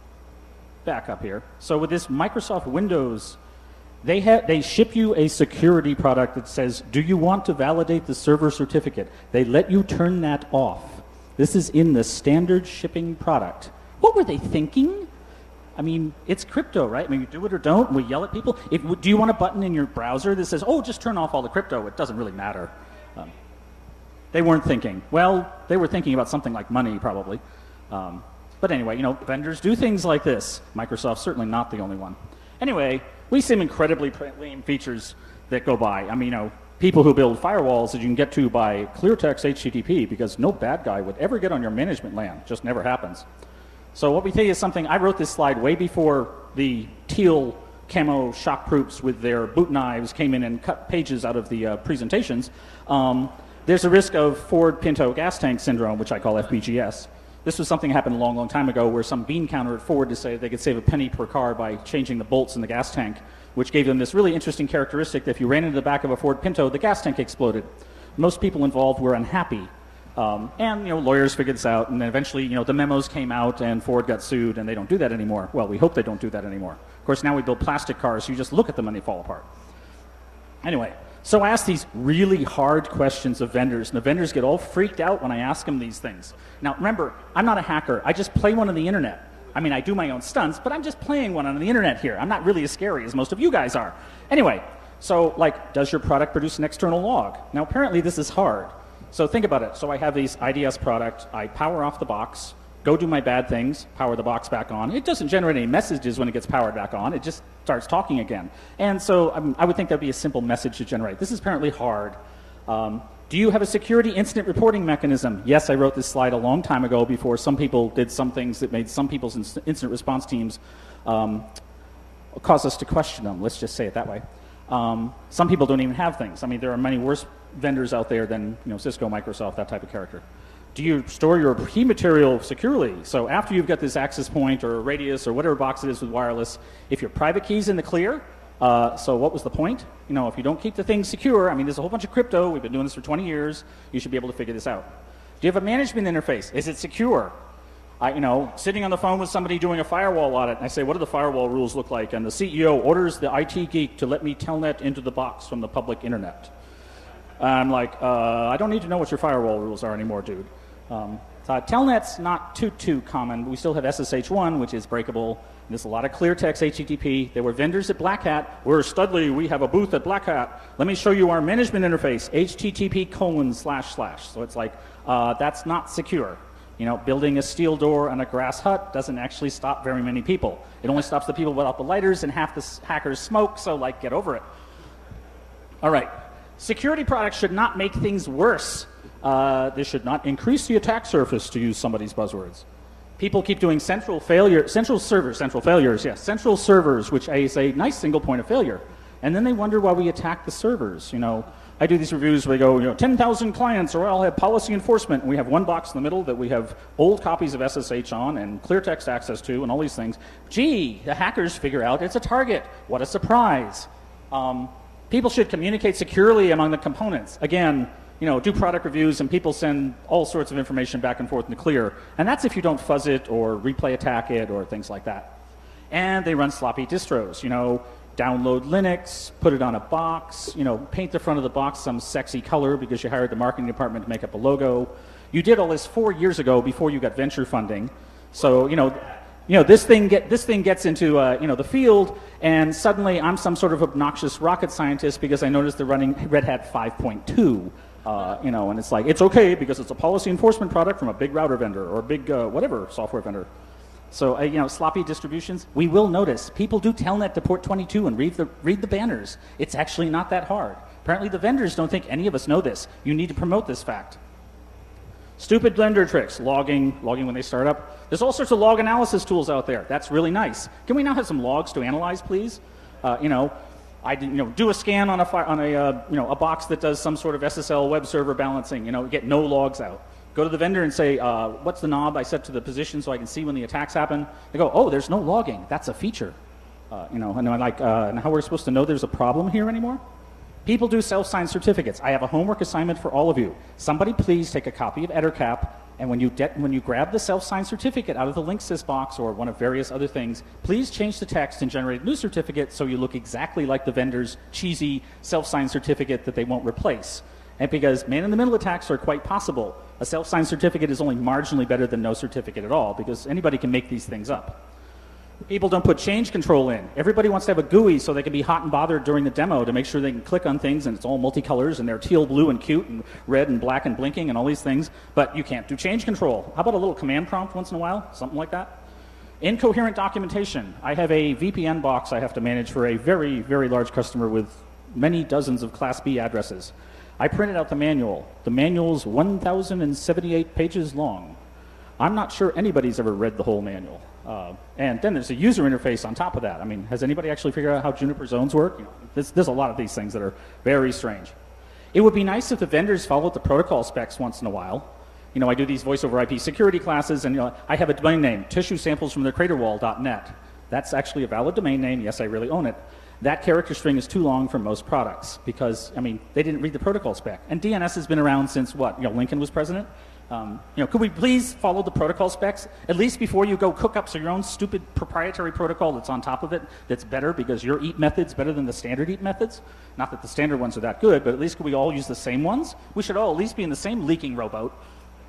Back up here. So with this Microsoft Windows, they, ha they ship you a security product that says, do you want to validate the server certificate? They let you turn that off. This is in the standard shipping product. What were they thinking? I mean, it's crypto, right? I mean, you do it or don't. We yell at people. If, do you want a button in your browser that says, oh, just turn off all the crypto? It doesn't really matter. Um, they weren't thinking. Well, they were thinking about something like money, probably. Um, but anyway, you know, vendors do things like this. Microsoft's certainly not the only one. Anyway, we see some incredibly lame features that go by. I mean, you know, people who build firewalls that you can get to by cleartext H T T P because no bad guy would ever get on your management LAN. Just never happens. So what we think is something, I wrote this slide way before the teal camo shock proofs with their boot knives came in and cut pages out of the uh, presentations. Um, there's a risk of Ford Pinto gas tank syndrome, which I call F B G S. This was something that happened a long, long time ago where some bean counter at Ford decided they could save a penny per car by changing the bolts in the gas tank, which gave them this really interesting characteristic that if you ran into the back of a Ford Pinto, the gas tank exploded. Most people involved were unhappy. Um, and, you know, lawyers figured this out, and then eventually, you know, the memos came out, and Ford got sued, and they don't do that anymore. Well, we hope they don't do that anymore. Of course, now we build plastic cars, so you just look at them and they fall apart. Anyway, so I ask these really hard questions of vendors, and the vendors get all freaked out when I ask them these things. Now, remember, I'm not a hacker. I just play one on the internet. I mean, I do my own stunts, but I'm just playing one on the internet here. I'm not really as scary as most of you guys are. Anyway, so, like, does your product produce an external log? Now, apparently this is hard. So think about it. So I have this I D S product. I power off the box, go do my bad things, power the box back on. It doesn't generate any messages when it gets powered back on. It just starts talking again. And so um, I would think that would be a simple message to generate. This is apparently hard. Um, do you have a security incident reporting mechanism? Yes, I wrote this slide a long time ago before some people did some things that made some people's incident response teams um, cause us to question them. Let's just say it that way. Um, some people don't even have things. I mean, there are many worse vendors out there than, you know, Cisco, Microsoft, that type of character. Do you store your key material securely? So after you've got this access point or a radius or whatever box it is with wireless, if your private key's in the clear, uh, so what was the point? You know, if you don't keep the thing secure, I mean, there's a whole bunch of crypto. We've been doing this for twenty years. You should be able to figure this out. Do you have a management interface? Is it secure? I, you know, sitting on the phone with somebody doing a firewall audit, and I say, what do the firewall rules look like? And the C E O orders the I T geek to let me telnet into the box from the public internet. I'm like, uh, I don't need to know what your firewall rules are anymore, dude. Um, uh, telnet's not too, too common. We still have S S H one, which is breakable. There's a lot of clear text H T T P. There were vendors at Black Hat. We're Studley. We have a booth at Black Hat. Let me show you our management interface, H T T P colon slash slash. So it's like, uh, that's not secure. You know, building a steel door on a grass hut doesn't actually stop very many people. It only stops the people without the lighters, and half the hackers smoke, so, like, get over it. All right. Security products should not make things worse. Uh, they should not increase the attack surface, to use somebody's buzzwords. People keep doing central failure, central servers, central failures, yes, central servers, which is a nice single point of failure. And then they wonder why we attack the servers. You know, I do these reviews where we go, you know, ten thousand clients, or I'll have policy enforcement. And we have one box in the middle that we have old copies of S S H on and clear text access to and all these things. Gee, the hackers figure out it's a target. What a surprise. Um, people should communicate securely among the components. Again, you know, do product reviews and people send all sorts of information back and forth in the clear. And that's if you don't fuzz it or replay attack it or things like that. And they run sloppy distros, you know, download Linux, put it on a box, you know, paint the front of the box some sexy color because you hired the marketing department to make up a logo. You did all this four years ago before you got venture funding. So, you know, you know, this thing get this thing gets into uh, you know the field, and suddenly I'm some sort of obnoxious rocket scientist because I noticed they're running Red Hat five point two. Uh, you know, and it's like it's okay because it's a policy enforcement product from a big router vendor or a big uh, whatever software vendor. So uh, you know, sloppy distributions. We will notice people do telnet to port twenty-two and read the read the banners. It's actually not that hard. Apparently, the vendors don't think any of us know this. You need to promote this fact. Stupid vendor tricks, logging, logging when they start up. There's all sorts of log analysis tools out there. That's really nice. Can we now have some logs to analyze, please? Uh, you know, I you know do a scan on a fi on a uh, you know a box that does some sort of S S L web server balancing. You know, get no logs out. Go to the vendor and say, uh, what's the knob I set to the position so I can see when the attacks happen? They go, oh, there's no logging. That's a feature. Uh, you know, and I'm like, uh, and how we're supposed to know there's a problem here anymore? People do self-signed certificates. I have a homework assignment for all of you. Somebody please take a copy of EtterCap, and when you, when you grab the self-signed certificate out of the Linksys box or one of various other things, please change the text and generate a new certificate so you look exactly like the vendor's cheesy self-signed certificate that they won't replace. And because man-in-the-middle attacks are quite possible, a self-signed certificate is only marginally better than no certificate at all, because anybody can make these things up. People don't put change control in. Everybody wants to have a G U I so they can be hot and bothered during the demo to make sure they can click on things and it's all multicolors and they're teal, blue, and cute, and red and black and blinking and all these things, but you can't do change control. How about a little command prompt once in a while? Something like that? Incoherent documentation. I have a V P N box I have to manage for a very, very large customer with many dozens of Class B addresses. I printed out the manual. The manual's one thousand seventy-eight pages long. I'm not sure anybody's ever read the whole manual. Uh, and then there's a user interface on top of that. I mean, has anybody actually figured out how Juniper zones work? You know, there's, there's a lot of these things that are very strange. It would be nice if the vendors followed the protocol specs once in a while. You know, I do these voice over I P security classes, and you know, I have a domain name, tissue samples from the crater wall dot net. That's actually a valid domain name. Yes, I really own it. That character string is too long for most products because, I mean, they didn't read the protocol spec. And D N S has been around since what? You know, Lincoln was president. Um, you know, could we please follow the protocol specs at least before you go cook up so your own stupid proprietary protocol that's on top of it that's better because your eat method's better than the standard eat methods? Not that the standard ones are that good, but at least could we all use the same ones? We should all at least be in the same leaking rowboat.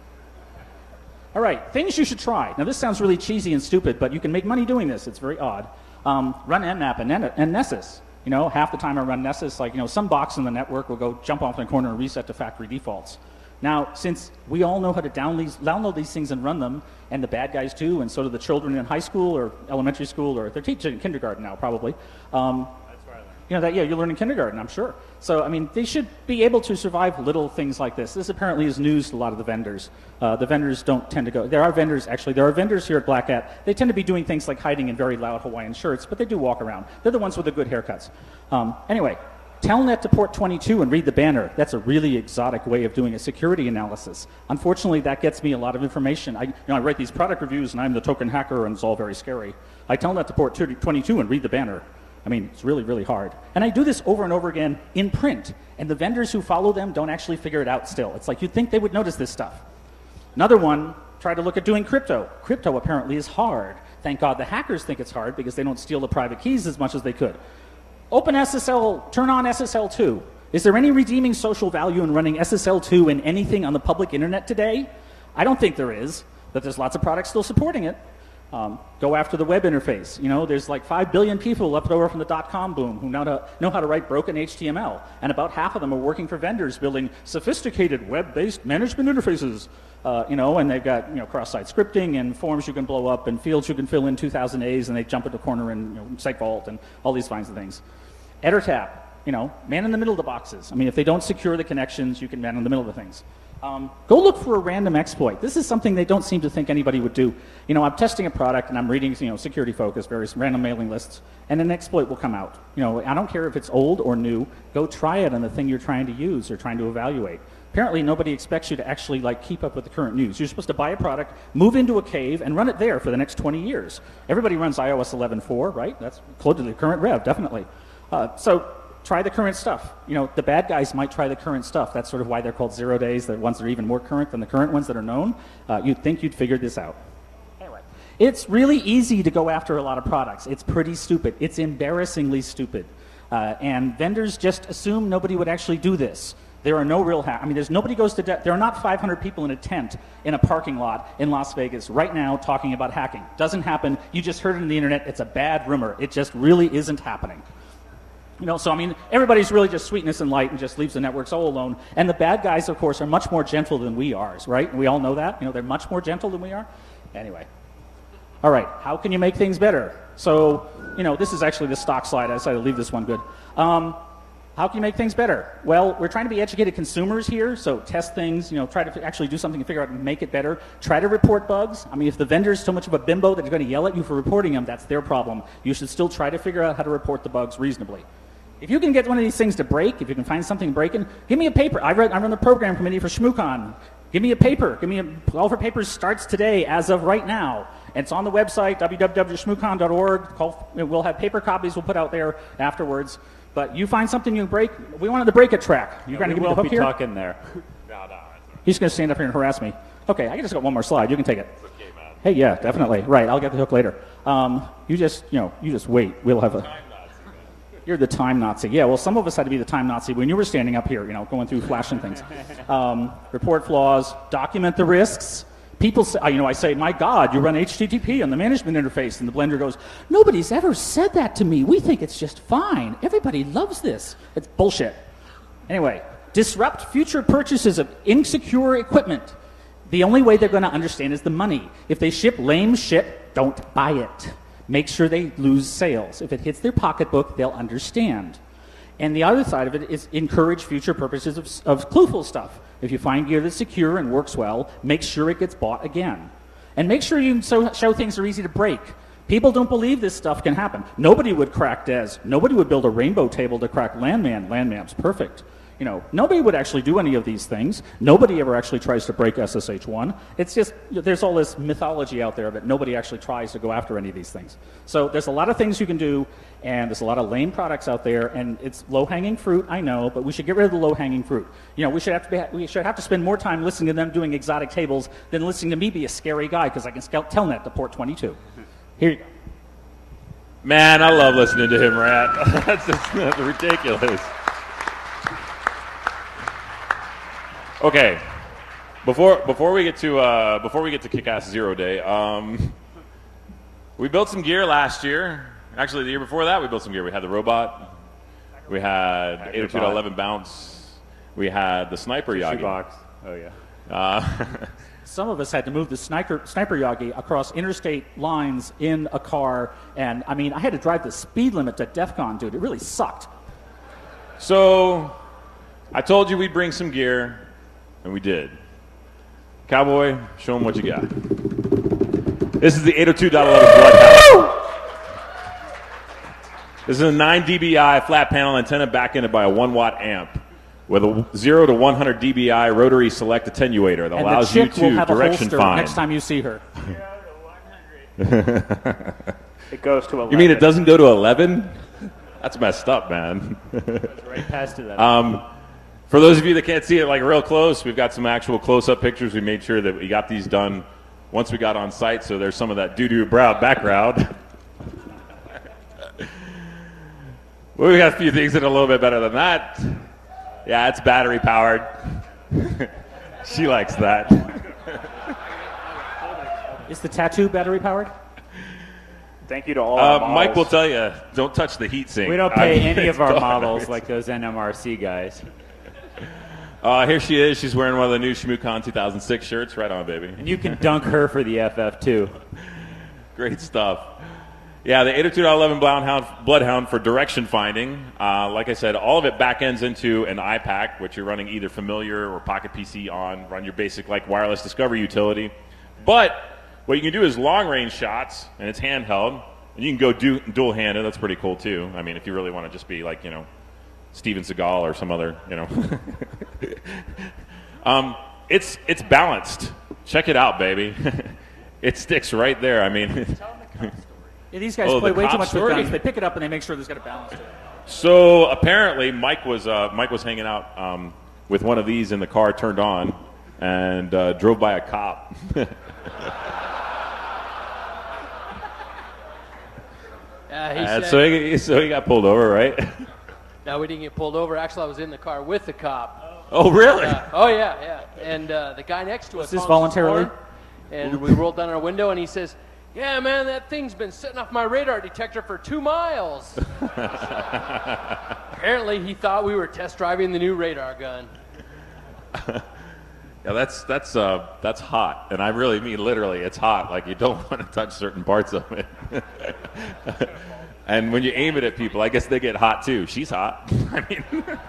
All right, things you should try. Now, this sounds really cheesy and stupid, but you can make money doing this. It's very odd. Um, run Nmap and, and Nessus. You know, half the time I run Nessus, like, you know, some box in the network will go jump off in the corner and reset to factory defaults. Now, since we all know how to download these, download these things and run them, and the bad guys too, and so do the children in high school or elementary school, or they're teaching in kindergarten now, probably. Um, That's where I learned. You know, that, yeah, you learn in kindergarten, I'm sure. So, I mean, they should be able to survive little things like this. This apparently is news to a lot of the vendors. Uh, the vendors don't tend to go, there are vendors, actually, there are vendors here at Black Hat. They tend to be doing things like hiding in very loud Hawaiian shirts, but they do walk around. They're the ones with the good haircuts. Um, anyway, telnet to port twenty-two and read the banner. That's a really exotic way of doing a security analysis. Unfortunately, that gets me a lot of information. I, you know, I write these product reviews, and I'm the token hacker, and it's all very scary. I telnet to port twenty-two and read the banner. I mean, it's really, really hard. And I do this over and over again in print, and the vendors who follow them don't actually figure it out still. It's like you'd think they would notice this stuff. Another one, try to look at doing crypto. Crypto apparently is hard. Thank God the hackers think it's hard because they don't steal the private keys as much as they could. Open S S L, turn on S S L two. Is there any redeeming social value in running S S L two in anything on the public internet today? I don't think there is, but there's lots of products still supporting it. Um, go after the web interface. You know, there's like five billion people left over from the dot-com boom who know, to, know how to write broken H T M L, and about half of them are working for vendors building sophisticated web-based management interfaces. Uh, you know, and they've got, you know, cross-site scripting and forms you can blow up and fields you can fill in two thousand A's, and they jump into the corner in, you know, SiteVault and all these kinds of things. EtterTap, you know, man in the middle of the boxes. I mean, if they don't secure the connections, you can man in the middle of the things. Um, go look for a random exploit. This is something they don't seem to think anybody would do. You know, I'm testing a product and I'm reading, you know, security focus, various random mailing lists, and an exploit will come out. You know, I don't care if it's old or new. Go try it on the thing you're trying to use or trying to evaluate. Apparently, nobody expects you to actually like keep up with the current news. You're supposed to buy a product, move into a cave, and run it there for the next twenty years. Everybody runs i O S eleven point four, right? That's close to the current rev, definitely. Uh, so try the current stuff. You know, the bad guys might try the current stuff. That's sort of why they're called zero days, the ones that are even more current than the current ones that are known. Uh, you'd think you'd figured this out. Anyway, it's really easy to go after a lot of products. It's pretty stupid. It's embarrassingly stupid. Uh, and vendors just assume nobody would actually do this. There are no real hacks. I mean, there's nobody goes to death. There are not five hundred people in a tent in a parking lot in Las Vegas right now talking about hacking. Doesn't happen. You just heard it on the internet. It's a bad rumor. It just really isn't happening. You know, so I mean, everybody's really just sweetness and light and just leaves the networks all alone. And the bad guys, of course, are much more gentle than we are, right? We all know that. You know, they're much more gentle than we are. Anyway. All right, how can you make things better? So, you know, this is actually the stock slide. I decided to leave this one good. Um, how can you make things better? Well, we're trying to be educated consumers here, so test things, you know, try to actually do something to figure out and make it better. Try to report bugs. I mean, if the vendor's so much of a bimbo that they're going to yell at you for reporting them, that's their problem. You should still try to figure out how to report the bugs reasonably. If you can get one of these things to break, if you can find something breaking, give me a paper. I, read, I run the program committee for ShmooCon. Give me a paper. Give me a, Call for Papers starts today as of right now. And it's on the website, w w w dot shmoocon dot org. Call, we'll have paper copies we'll put out there afterwards. But you find something you can break. We wanted to break a track. You're yeah, going to give me the hook hook here? We will be talking there. No, no. He's going to stand up here and harass me. Okay, I can just got one more slide. You can take it. It's okay, man. Hey, yeah, definitely. Right, I'll get the hook later. Um, you just, you know, you just wait. We'll have a... You're the time Nazi. Yeah, well, some of us had to be the time Nazi when you were standing up here, you know, going through flashing things. Um, report flaws, document the risks. People say, you know, I say, my God, you run H T T P on the management interface. And the Blender goes, nobody's ever said that to me. We think it's just fine. Everybody loves this. It's bullshit. Anyway, disrupt future purchases of insecure equipment. The only way they're going to understand is the money. If they ship lame shit, don't buy it. Make sure they lose sales. If it hits their pocketbook, they'll understand. And the other side of it is encourage future purposes of, of Clueful stuff. If you find gear that's secure and works well, make sure it gets bought again. And make sure you so, show things are easy to break. People don't believe this stuff can happen. Nobody would crack D E S. Nobody would build a rainbow table to crack Landman. Landman's perfect. You know, nobody would actually do any of these things. Nobody ever actually tries to break S S H one. It's just, you know, there's all this mythology out there that nobody actually tries to go after any of these things. So there's a lot of things you can do, and there's a lot of lame products out there, and it's low-hanging fruit, I know, but we should get rid of the low-hanging fruit. You know, we should have to be, we should have to spend more time listening to them doing exotic tables than listening to me be a scary guy, because I can scout telnet to port twenty-two. Here you go. Man, I love listening to him rant. That's just that's ridiculous. Okay, before before we get to uh, before we get to Kick-Ass Zero Day, um, we built some gear last year. Actually, the year before that, we built some gear. We had the robot, we had eight oh two dot eleven bounce, we had the sniper Yagi. Box. Oh yeah. Uh, Some of us had to move the sniper, sniper Yagi across interstate lines in a car, and I mean, I had to drive the speed limit to DEF CON, dude. It really sucked. so, I told you we'd bring some gear. And we did. Cowboy, show them what you got. This is the eight oh two dot eleven Bloodhound. This is a nine D B I flat panel antenna back-ended by a one watt amp with a zero to one hundred D B I rotary select attenuator that And allows the you chick will to have direction a holster find. next time you see her. It goes to eleven. You mean it doesn't go to eleven? That's messed up, man. Right past it. Um, for those of you that can't see it like real close, we've got some actual close-up pictures. We made sure that we got these done once we got on site, so there's some of that doo-doo brow background. Well, we got a few things that are a little bit better than that. Yeah, it's battery powered. She likes that. Is the tattoo battery powered? Thank you to all our Uh, Mike will models. tell you, don't touch the heat sink. We don't pay I mean, any of our don't. models like those N M R C guys. Uh, here she is. She's wearing one of the new ShmooCon two thousand six shirts. Right on, baby. And you can dunk her for the F F too. Great stuff. Yeah, the eight oh two dot eleven Bloodhound, Bloodhound for direction finding. Uh, like I said, all of it back ends into an I PAC, which you're running either Familiar or Pocket P C on. Run your basic like wireless discovery utility. But what you can do is long range shots, and it's handheld, and you can go du dual handed. That's pretty cool too. I mean, if you really want to just be like, you know, Steven Seagal or some other, you know. um, it's it's balanced. Check it out, baby. It sticks right there. I mean. Yeah, these guys Oh, play the way too cop much with story? guns. They pick it up and they make sure there's got a balance to it. So apparently, Mike was uh, Mike was hanging out um, with one of these in the car, turned on, and uh, drove by a cop. Yeah, he And said, so he so he got pulled over, right? no, we didn't get pulled over. Actually, I was in the car with the cop. Oh, really? Uh, oh yeah, yeah. And uh, the guy next to us. this honks his voluntarily? horn, And we rolled down our window, and he says, "Yeah, man, that thing's been setting off my radar detector for two miles." Apparently, he thought we were test driving the new radar gun. Yeah, that's that's uh that's hot, and I really mean literally. It's hot. Like you don't want to touch certain parts of it. And when you aim it at people, I guess they get hot too. She's hot. I mean.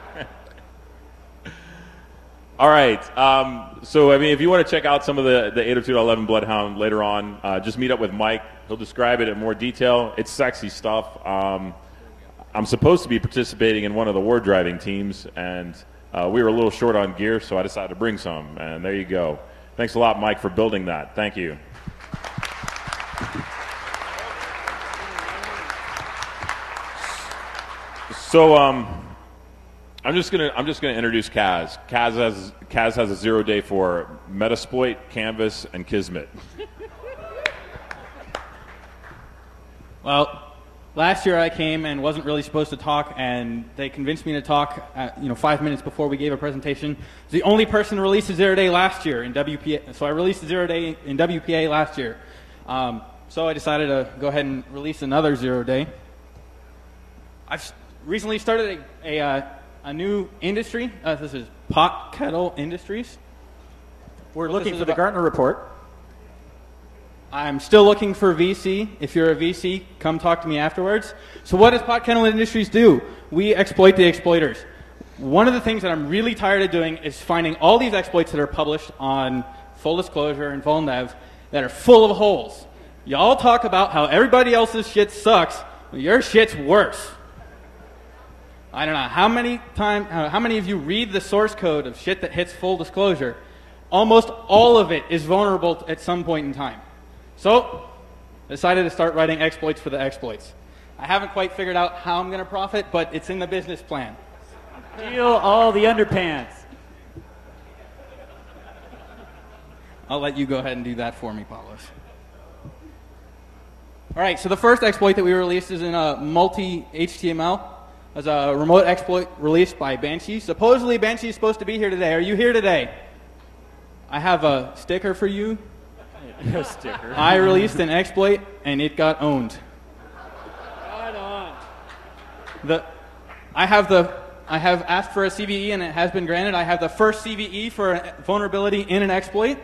All right. Um, so, I mean, if you want to check out some of the, the eight oh two dot eleven Bloodhound later on, uh, just meet up with Mike. He'll describe it in more detail. It's sexy stuff. Um, I'm supposed to be participating in one of the war driving teams, and uh, we were a little short on gear, so I decided to bring some. And there you go. Thanks a lot, Mike, for building that. Thank you. So, um... I'm just gonna I'm just gonna introduce Kaz. Kaz has Kaz has a zero day for Metasploit, Canvas, and Kismet. Well, last year I came and wasn't really supposed to talk, and they convinced me to talk. At, you know, five minutes before we gave a presentation. I was the only person to release a zero day last year in W P A. So I released a zero day in W P A last year. Um, so I decided to go ahead and release another zero day. I've recently started a. a uh, A new industry. Uh, this is Pot Kettle Industries. We're looking for about, the Gartner report. I'm still looking for V C. If you're a V C, come talk to me afterwards. So what does Pot Kettle Industries do? We exploit the exploiters. One of the things that I'm really tired of doing is finding all these exploits that are published on Full Disclosure and Vulnev that are full of holes. Y'all talk about how everybody else's shit sucks, but your shit's worse. I don't know how many time, uh, how many of you read the source code of shit that hits full disclosure. Almost all of it is vulnerable at some point in time. So, I decided to start writing exploits for the exploits. I haven't quite figured out how I'm going to profit, but it's in the business plan. Steal all the underpants. I'll let you go ahead and do that for me, Paulos. All right, so the first exploit that we released is in a multi-H T M L. As a remote exploit released by Banshee. Supposedly Banshee is supposed to be here today. Are you here today? I have a sticker for you. A sticker. I released an exploit and it got owned. Right on. The, I have the, I have asked for a C V E and it has been granted. I have the first C V E for a vulnerability in an exploit.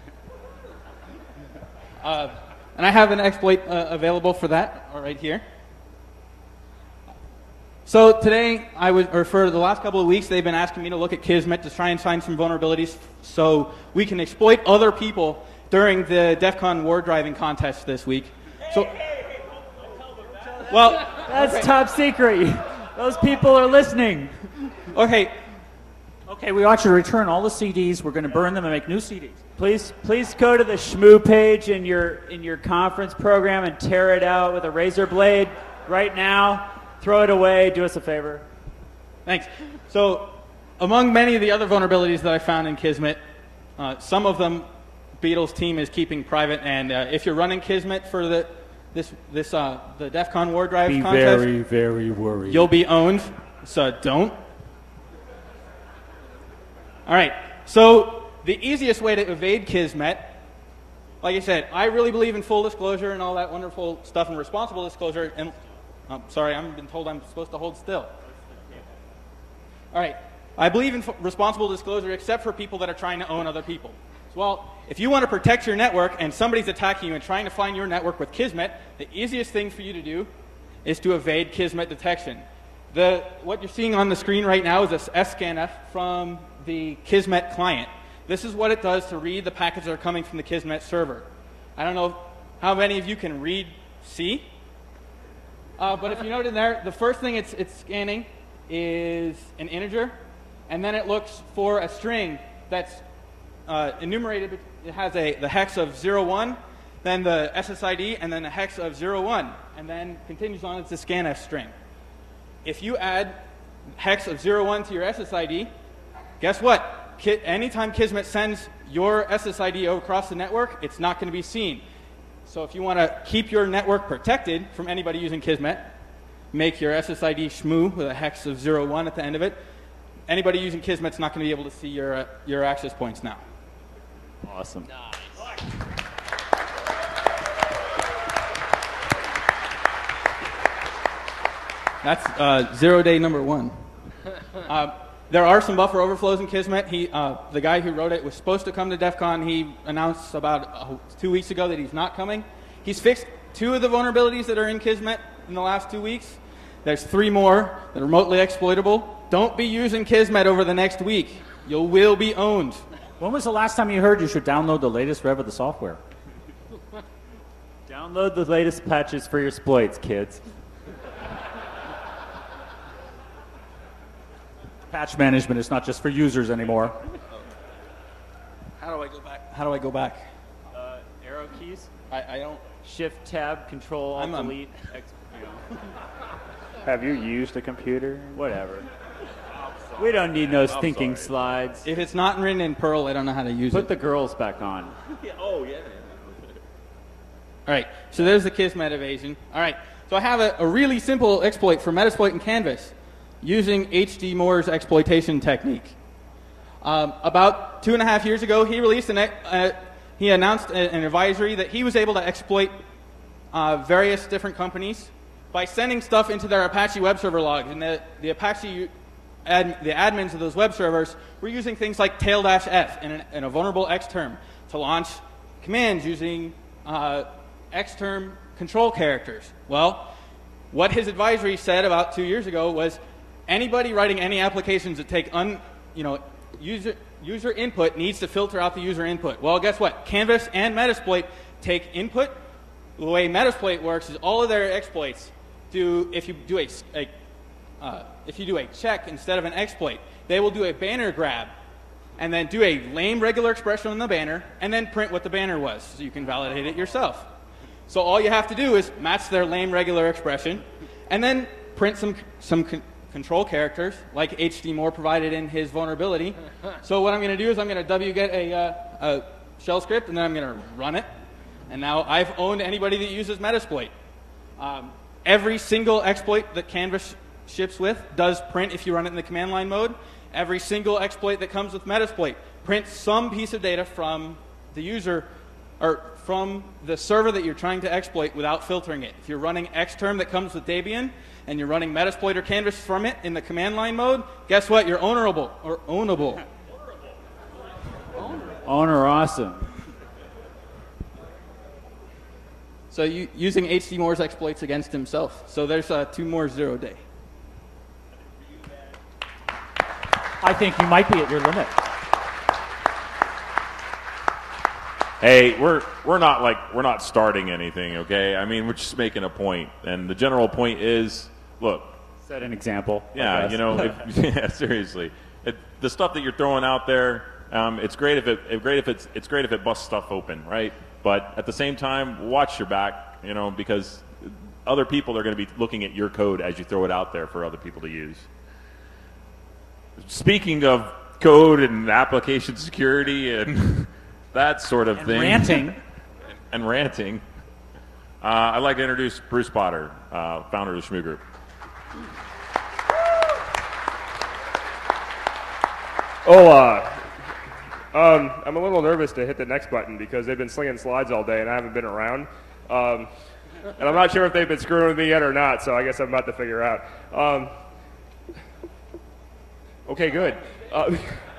Uh, and I have an exploit uh, available for that right here. So today, I was, or for the last couple of weeks, they've been asking me to look at Kismet to try and find some vulnerabilities so we can exploit other people during the DEF CON war driving contest this week. So, well, That's okay. top secret. Those people are listening. Okay, Okay, we want you to return all the C Ds. We're going to burn them and make new C Ds. Please, please go to the Shmoo page in your in your conference program and tear it out with a razor blade right now. Throw it away. Do us a favor. thanks. So, among many of the other vulnerabilities that I found in Kismet, uh, some of them Beetle's team is keeping private. And uh, if you're running Kismet for the this this uh, the DEF CON War Drive Be contest, very, very worried. you'll be owned. So don't. All right. So the easiest way to evade Kismet, like I said, I really believe in full disclosure and all that wonderful stuff and responsible disclosure. And I'm sorry, I've been told I'm supposed to hold still. All right. I believe in f- responsible disclosure except for people that are trying to own other people. So, well, if you want to protect your network and somebody's attacking you and trying to find your network with Kismet, the easiest thing for you to do is to evade Kismet detection. The, what you're seeing on the screen right now is a S scan F from the Kismet client. This is what it does to read the packets that are coming from the Kismet server. I don't know how many of you can read C. Uh, but if you note in there, the first thing it's, it's scanning is an integer, and then it looks for a string that's uh, enumerated. It has a, the hex of zero one, then the S S I D, and then a hex of zero one, and then continues on. It's a scanf string. If you add hex of zero one to your S S I D, guess what? Ki- anytime Kismet sends your S S I D across the network, it's not going to be seen. So if you want to keep your network protected from anybody using Kismet, make your S S I D Shmoo with a hex of zero one at the end of it. anybody using Kismet's not going to be able to see your uh, your access points now. Awesome. That's uh, zero day number one. Uh, there are some buffer overflows in Kismet. He, uh, the guy who wrote it was supposed to come to DEF CON. He announced about uh, two weeks ago that he's not coming. He's fixed two of the vulnerabilities that are in Kismet in the last two weeks. There's three more that are remotely exploitable. Don't be using Kismet over the next week. You will be owned. When was the last time you heard you should download the latest rev of the software? Download the latest patches for your exploits, kids. Patch management is not just for users anymore. How do I go back? How do I go back? Uh, arrow keys, I, I don't. Shift, Tab, Control, Alt, I'm, um, Delete. X, you know. Have you used a computer? Whatever. We don't need no I'm stinking sorry. slides. If it's not written in Perl, I don't know how to use Put it. the girls back on. Oh, yeah. All right, so there's the Kismet evasion. All right, so I have a, a really simple exploit for Metasploit and Canvas using H D Moore's exploitation technique. Um, about two and a half years ago, he released an, uh, he announced a, an advisory that he was able to exploit uh, various different companies by sending stuff into their Apache web server logs. And the, the Apache, ad, the admins of those web servers were using things like tail-f and, an, and a vulnerable xterm to launch commands using uh, xterm control characters. Well, what his advisory said about two years ago was anybody writing any applications that take un, you know, user, user input needs to filter out the user input. Well, guess what? Canvas and Metasploit take input. The way Metasploit works is all of their exploits do, if you do a, a uh, if you do a check instead of an exploit, they will do a banner grab and then do a lame regular expression on the banner and then print what the banner was so you can validate it yourself. So all you have to do is match their lame regular expression and then print some some con control characters like H D Moore provided in his vulnerability. So what I'm going to do is I'm going to wget a, uh, a shell script and then I'm going to run it. And now I've owned anybody that uses Metasploit. Um, every single exploit that Canvas ships with does print if you run it in the command line mode. Every single exploit that comes with Metasploit prints some piece of data from the user or from the server that you're trying to exploit without filtering it. If you're running xterm that comes with Debian and you're running Metasploit or Canvas from it in the command line mode, guess what? You're ownerable or ownable. Owner awesome. So you, using H D Moore's exploits against himself. So there's uh, two more zero day. I think you might be at your limit. Hey, we're we're not like we're not starting anything, okay? I mean, we're just making a point, and the general point is, look. Set an example. Yeah, you know, if, yeah, seriously, it, the stuff that you're throwing out there, um, it's great if it, it great if it's it's great if it busts stuff open, right? But at the same time, watch your back, you know, because other people are going to be looking at your code as you throw it out there for other people to use. Speaking of code and application security and that sort of And thing, ranting. and ranting, uh, I'd like to introduce Bruce Potter, uh, founder of the Shmoo Group. Oh, uh, um, I'm a little nervous to hit the next button because they've been slinging slides all day and I haven't been around. Um, and I'm not sure if they've been screwing with me yet or not, so I guess I'm about to figure out. Um, okay, good. Uh,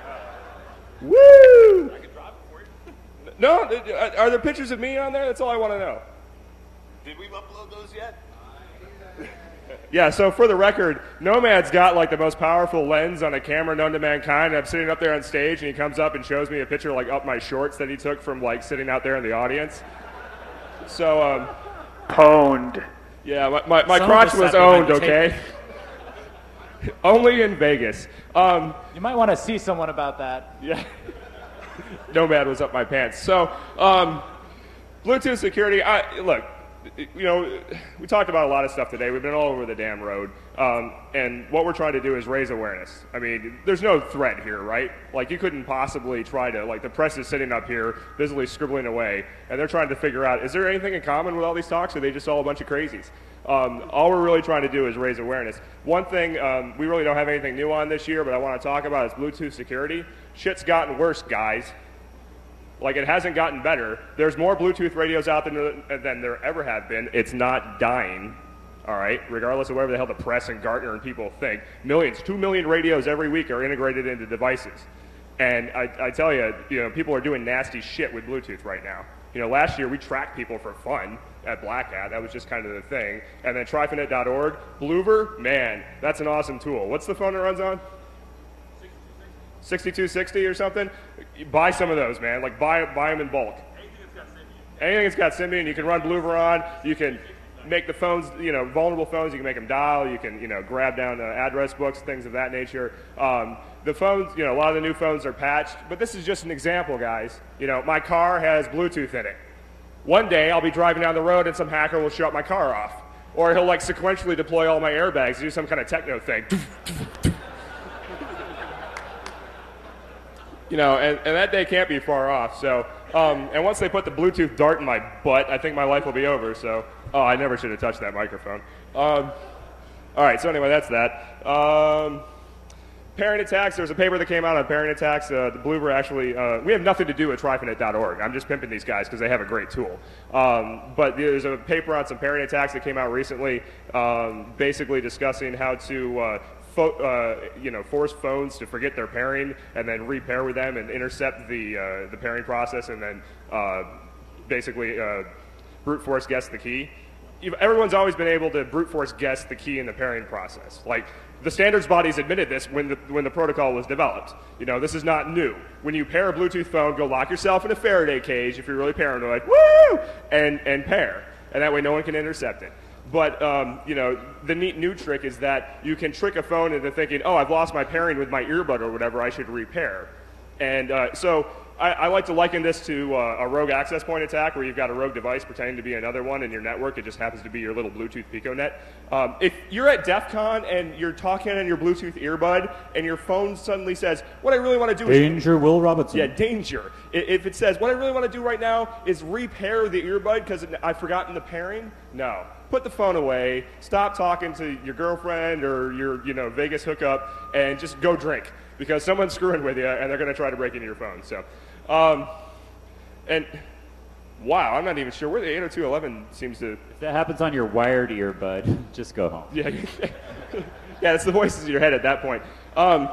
woo! No, are there pictures of me on there? That's all I want to know. Did we upload those yet? Yeah, so for the record, Nomad's got like the most powerful lens on a camera known to mankind. I'm sitting up there on stage and he comes up and shows me a picture like up my shorts that he took from like sitting out there in the audience. So, um... Pwned. Yeah, my, my, my Some crotch of us was have behind owned, the okay? Only in Vegas. Um, You might want to see someone about that. yeah. Nomad was up my pants. So, um, Bluetooth security, I, look, you know, we talked about a lot of stuff today. We've been all over the damn road. Um, and what we're trying to do is raise awareness. I mean, there's no threat here, right? Like, you couldn't possibly try to, like, the press is sitting up here busily scribbling away, and they're trying to figure out, is there anything in common with all these talks, or are they just all a bunch of crazies? Um, all we're really trying to do is raise awareness. One thing um, we really don't have anything new on this year, but I want to talk about is Bluetooth security. Shit's gotten worse, guys. Like, it hasn't gotten better. There's more Bluetooth radios out than, than there ever have been. It's not dying, all right, regardless of whatever the hell the press and Gartner and people think. Millions, two million radios every week are integrated into devices. And I, I tell you, you know, people are doing nasty shit with Bluetooth right now. You know, last year we tracked people for fun at Black Hat. That was just kind of the thing. And then Trifinet dot org, Bluver, man, that's an awesome tool. What's the phone it runs on? sixty-two sixty or something? Buy some of those, man. Like, buy, buy them in bulk. Anything that's got Symbian, you can run Bluver on. You can make the phones, you know, vulnerable phones, you can make them dial. You can, you know, grab down uh, address books, things of that nature. Um, the phones, you know, a lot of the new phones are patched. But this is just an example, guys. You know, my car has Bluetooth in it. One day, I'll be driving down the road and some hacker will shut my car off. Or he'll, like, sequentially deploy all my airbags, do some kind of techno thing. You know, and, and that day can't be far off. So, um, and once they put the Bluetooth dart in my butt, I think my life will be over. So, oh, I never should have touched that microphone. Um, all right, so anyway, that's that. Um, pairing attacks, there's a paper that came out on pairing attacks. Uh, the Bluver actually, uh, we have nothing to do with Trifinet dot org. I'm just pimping these guys because they have a great tool. Um, but there's a paper on some pairing attacks that came out recently, um, basically discussing how to uh, Fo uh, you know, force phones to forget their pairing and then repair with them and intercept the uh, the pairing process and then uh, basically uh, brute force guess the key. Everyone's always been able to brute force guess the key in the pairing process. Like, the standards bodies admitted this when the when the protocol was developed. You know, this is not new. When you pair a Bluetooth phone, go lock yourself in a Faraday cage if you're really paranoid. Woo! And and pair, and that way no one can intercept it. But, um, you know, the neat new trick is that you can trick a phone into thinking, oh, I've lost my pairing with my earbud or whatever, I should repair. And uh, so I, I like to liken this to uh, a rogue access point attack where you've got a rogue device pretending to be another one in your network. It just happens to be your little Bluetooth PicoNet. Um, if you're at DEF CON and you're talking on your Bluetooth earbud and your phone suddenly says, what I really want to do is... Danger, Will Robinson. Yeah, danger. If it says, what I really want to do right now is repair the earbud because I've forgotten the pairing, no. Put the phone away, stop talking to your girlfriend or your, you know, Vegas hookup, and just go drink because someone's screwing with you and they're going to try to break into your phone. So, um, and wow, I'm not even sure where the eight oh two dot eleven seems to. If that happens on your wired earbud, just go home. Yeah, yeah, it's the voices in your head at that point. Um,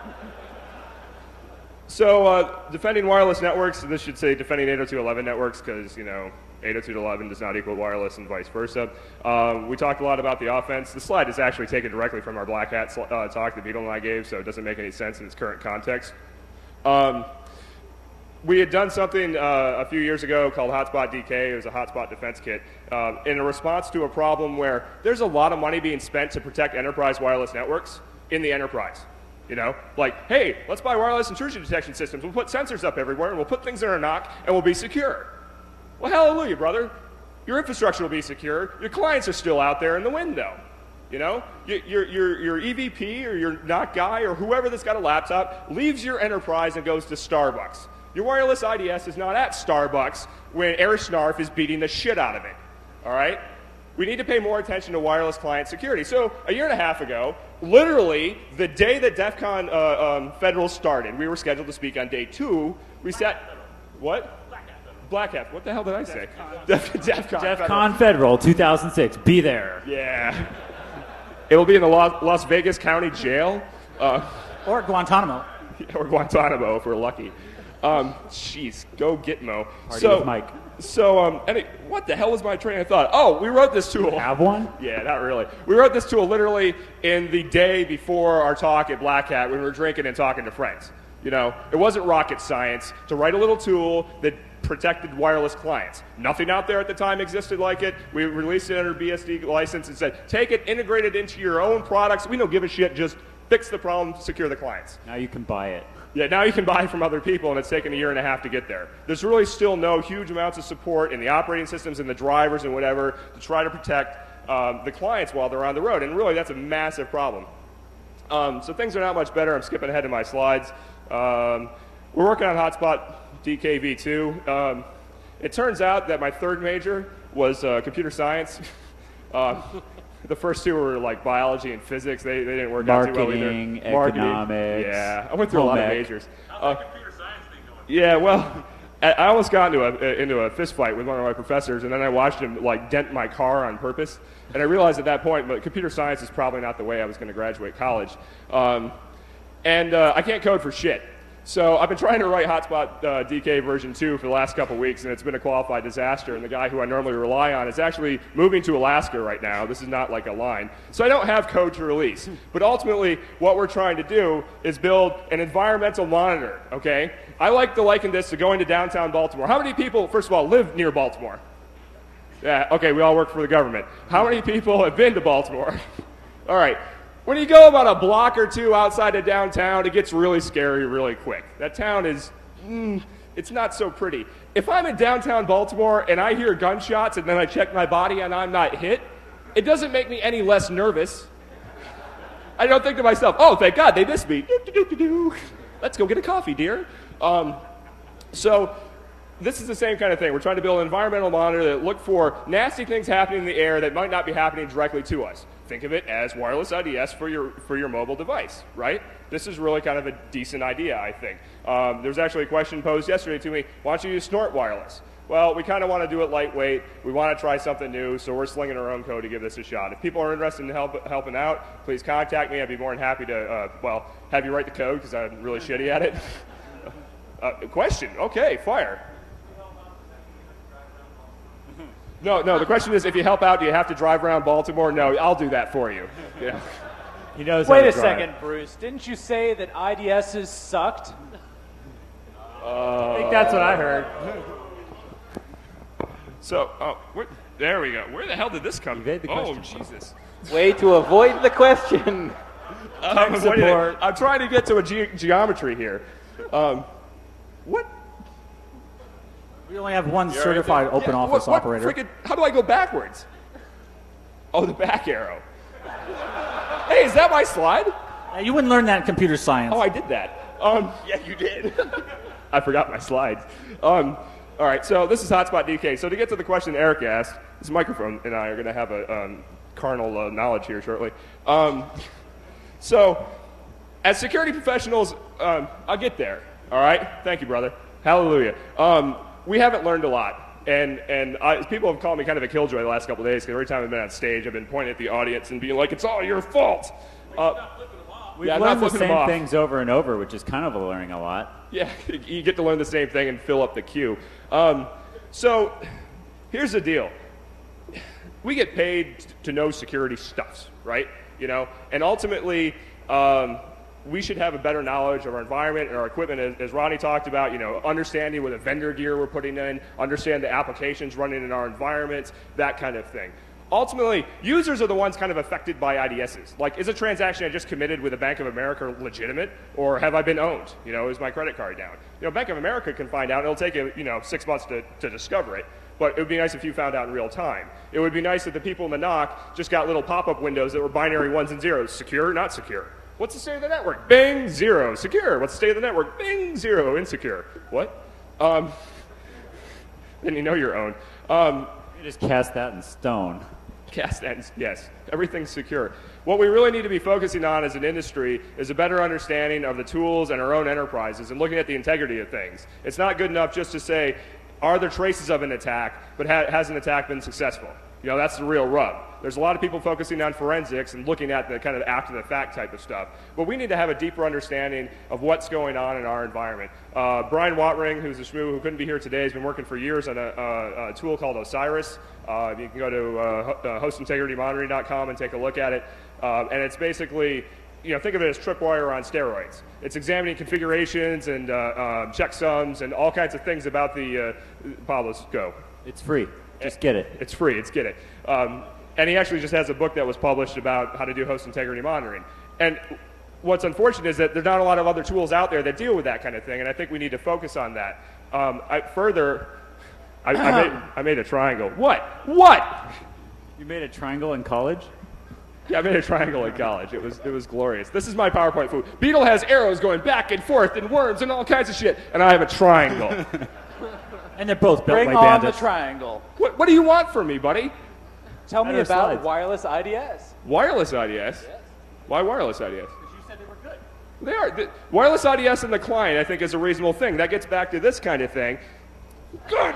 so, uh, defending wireless networks. This should say defending eight oh two dot eleven networks because, you know, eight oh two dot eleven does not equal wireless and vice versa. Um, we talked a lot about the offense. The slide is actually taken directly from our Black Hat uh, talk that Beetle and I gave, so it doesn't make any sense in its current context. Um, we had done something uh, a few years ago called Hotspot D K. It was a hotspot defense kit uh, in a response to a problem where there's a lot of money being spent to protect enterprise wireless networks in the enterprise. You know, like, hey, let's buy wireless intrusion detection systems. We'll put sensors up everywhere, and we'll put things in our N O C, and we'll be secure. Well, hallelujah, brother. Your infrastructure will be secure. Your clients are still out there in the window. You know, your, your, your E V P or your N O C guy or whoever that's got a laptop leaves your enterprise and goes to Starbucks. Your wireless I D S is not at Starbucks when Eric Schnarf is beating the shit out of it. All right? We need to pay more attention to wireless client security. So a year and a half ago, literally the day that DEF CON uh, um, Federal started, we were scheduled to speak on day two. We sat, what? Black Hat. What the hell did I say? DEF CON DEF CON Federal two thousand six. Be there. Yeah. It will be in the Las, Las Vegas County Jail. Uh, or Guantanamo. Or Guantanamo if we're lucky. Um, jeez, go Gitmo. Party so, with Mike. So, um, any, what the hell was my train of thought? Oh, we wrote this tool. You have one? Yeah, not really. We wrote this tool literally in the day before our talk at Black Hat when we were drinking and talking to friends. You know, it wasn't rocket science to write a little tool that protected wireless clients. Nothing out there at the time existed like it. We released it under B S D license and said, take it, integrate it into your own products. We don't give a shit, just fix the problem, secure the clients. Now you can buy it. Yeah, now you can buy from other people, and it's taken a year and a half to get there. There's really still no huge amounts of support in the operating systems and the drivers and whatever to try to protect um, the clients while they're on the road, and really that's a massive problem. Um, so things are not much better. I'm skipping ahead to my slides. Um, we're working on Hotspot D K V two. Um, it turns out that my third major was uh, computer science. uh, The first two were like biology and physics. They, they didn't work out too well either. Marketing, economics. Yeah, I went through a lot of home ec. majors. Uh, yeah, well, I I almost got into a into a fist fight with one of my professors, and then I watched him like dent my car on purpose. And I realized at that point, but computer science is probably not the way I was going to graduate college. Um, and uh, I can't code for shit. So I've been trying to write Hotspot uh, D K version two for the last couple weeks, and it's been a qualified disaster. And the guy who I normally rely on is actually moving to Alaska right now. This is not like a line. So I don't have code to release. But ultimately, what we're trying to do is build an environmental monitor, okay? I like to liken this to going to downtown Baltimore. How many people, first of all, live near Baltimore? Yeah, okay, we all work for the government. How many people have been to Baltimore? All right. When you go about a block or two outside of downtown, it gets really scary really quick. That town is, mm, it's not so pretty. If I'm in downtown Baltimore and I hear gunshots and then I check my body and I'm not hit, it doesn't make me any less nervous. I don't think to myself, oh, thank God, they missed me. Do-do-do-do-do. Let's go get a coffee, dear. Um, so this is the same kind of thing. We're trying to build an environmental monitor that look for nasty things happening in the air that might not be happening directly to us. Think of it as wireless I D S for your, for your mobile device, right? This is really kind of a decent idea, I think. Um, there was actually a question posed yesterday to me, why don't you use Snort Wireless? Well, we kind of want to do it lightweight. We want to try something new, so we're slinging our own code to give this a shot. If people are interested in help, helping out, please contact me. I'd be more than happy to, uh, well, have you write the code because I'm really shitty at it. uh, question, okay, fire. No, no, the question is, if you help out, do you have to drive around Baltimore? No, I'll do that for you. Yeah. He knows Wait a drive. second, Bruce. Didn't you say that I D Ss sucked? Uh, I think that's what I heard. So, oh, where, there we go. Where the hell did this come from? Oh, question. Jesus. Way to avoid the question. I'm, avoiding, I'm trying to get to a ge geometry here. Um, what? We only have one You're certified right open yeah, office what, what operator. Frickin', how do I go backwards? Oh, the back arrow. Hey, is that my slide? Uh, you wouldn't learn that in computer science. Oh, I did that. Um, yeah, you did. I forgot my slides. Um, all right, so this is Hotspot D K. So to get to the question Eric asked, this microphone and I are going to have a um, carnal uh, knowledge here shortly. Um, so as security professionals, um, I'll get there. All right? Thank you, brother. Hallelujah. Um, we haven't learned a lot. And, and I, people have called me kind of a killjoy the last couple of days because every time I've been on stage, I've been pointing at the audience and being like, it's all your fault. Uh, We've yeah, learned the same things over and over, which is kind of learning a lot. Yeah, you get to learn the same thing and fill up the queue. Um, so here's the deal. We get paid to know security stuffs, right? You know, and ultimately, um, we should have a better knowledge of our environment and our equipment, as, as Ronnie talked about, you know, understanding what the vendor gear we're putting in, understand the applications running in our environments, that kind of thing. Ultimately, users are the ones kind of affected by I D Ss. Like, is a transaction I just committed with a Bank of America legitimate, or have I been owned? You know, is my credit card down? You know, Bank of America can find out. It'll take you, you know, six months to, to discover it. But it would be nice if you found out in real time. It would be nice if the people in the N O C just got little pop-up windows that were binary ones and zeros. Secure, not secure. What's the state of the network? Bing, zero. Secure. What's the state of the network? Bing, zero. Insecure. What? Um, then you know your own. Um, you just cast that in stone. Cast that in, yes. Everything's secure. What we really need to be focusing on as an industry is a better understanding of the tools and our own enterprises and looking at the integrity of things. It's not good enough just to say, are there traces of an attack, but ha has an attack been successful? You know, that's the real rub. There's a lot of people focusing on forensics and looking at the kind of after-the-fact type of stuff. But we need to have a deeper understanding of what's going on in our environment. Uh, Brian Watring, who's a schmoo who couldn't be here today, has been working for years on a, a, a tool called Osiris. Uh, you can go to uh, host integrity monitoring dot com and take a look at it. Uh, and it's basically, you know, think of it as Tripwire on steroids. It's examining configurations and uh, uh, checksums and all kinds of things about the, uh, Pablo's, go. It's free. Just get it. It's free. It's get it. Um, and he actually just has a book that was published about how to do host integrity monitoring. And what's unfortunate is that there's not a lot of other tools out there that deal with that kind of thing, and I think we need to focus on that. Um, I, further, I, I, made, I made a triangle. What? What? You made a triangle in college? Yeah, I made a triangle in college. It was, it was glorious. This is my PowerPoint food. Beetle has arrows going back and forth and worms and all kinds of shit, and I have a triangle. And they're both built Bring like on bandits. the triangle. What, what do you want from me, buddy? Tell me Better about slides. wireless I D S. Wireless I D S? Yes. Why wireless I D S? Because you said they were good. They are. The, wireless I D S in the client, I think, is a reasonable thing. That gets back to this kind of thing. Good.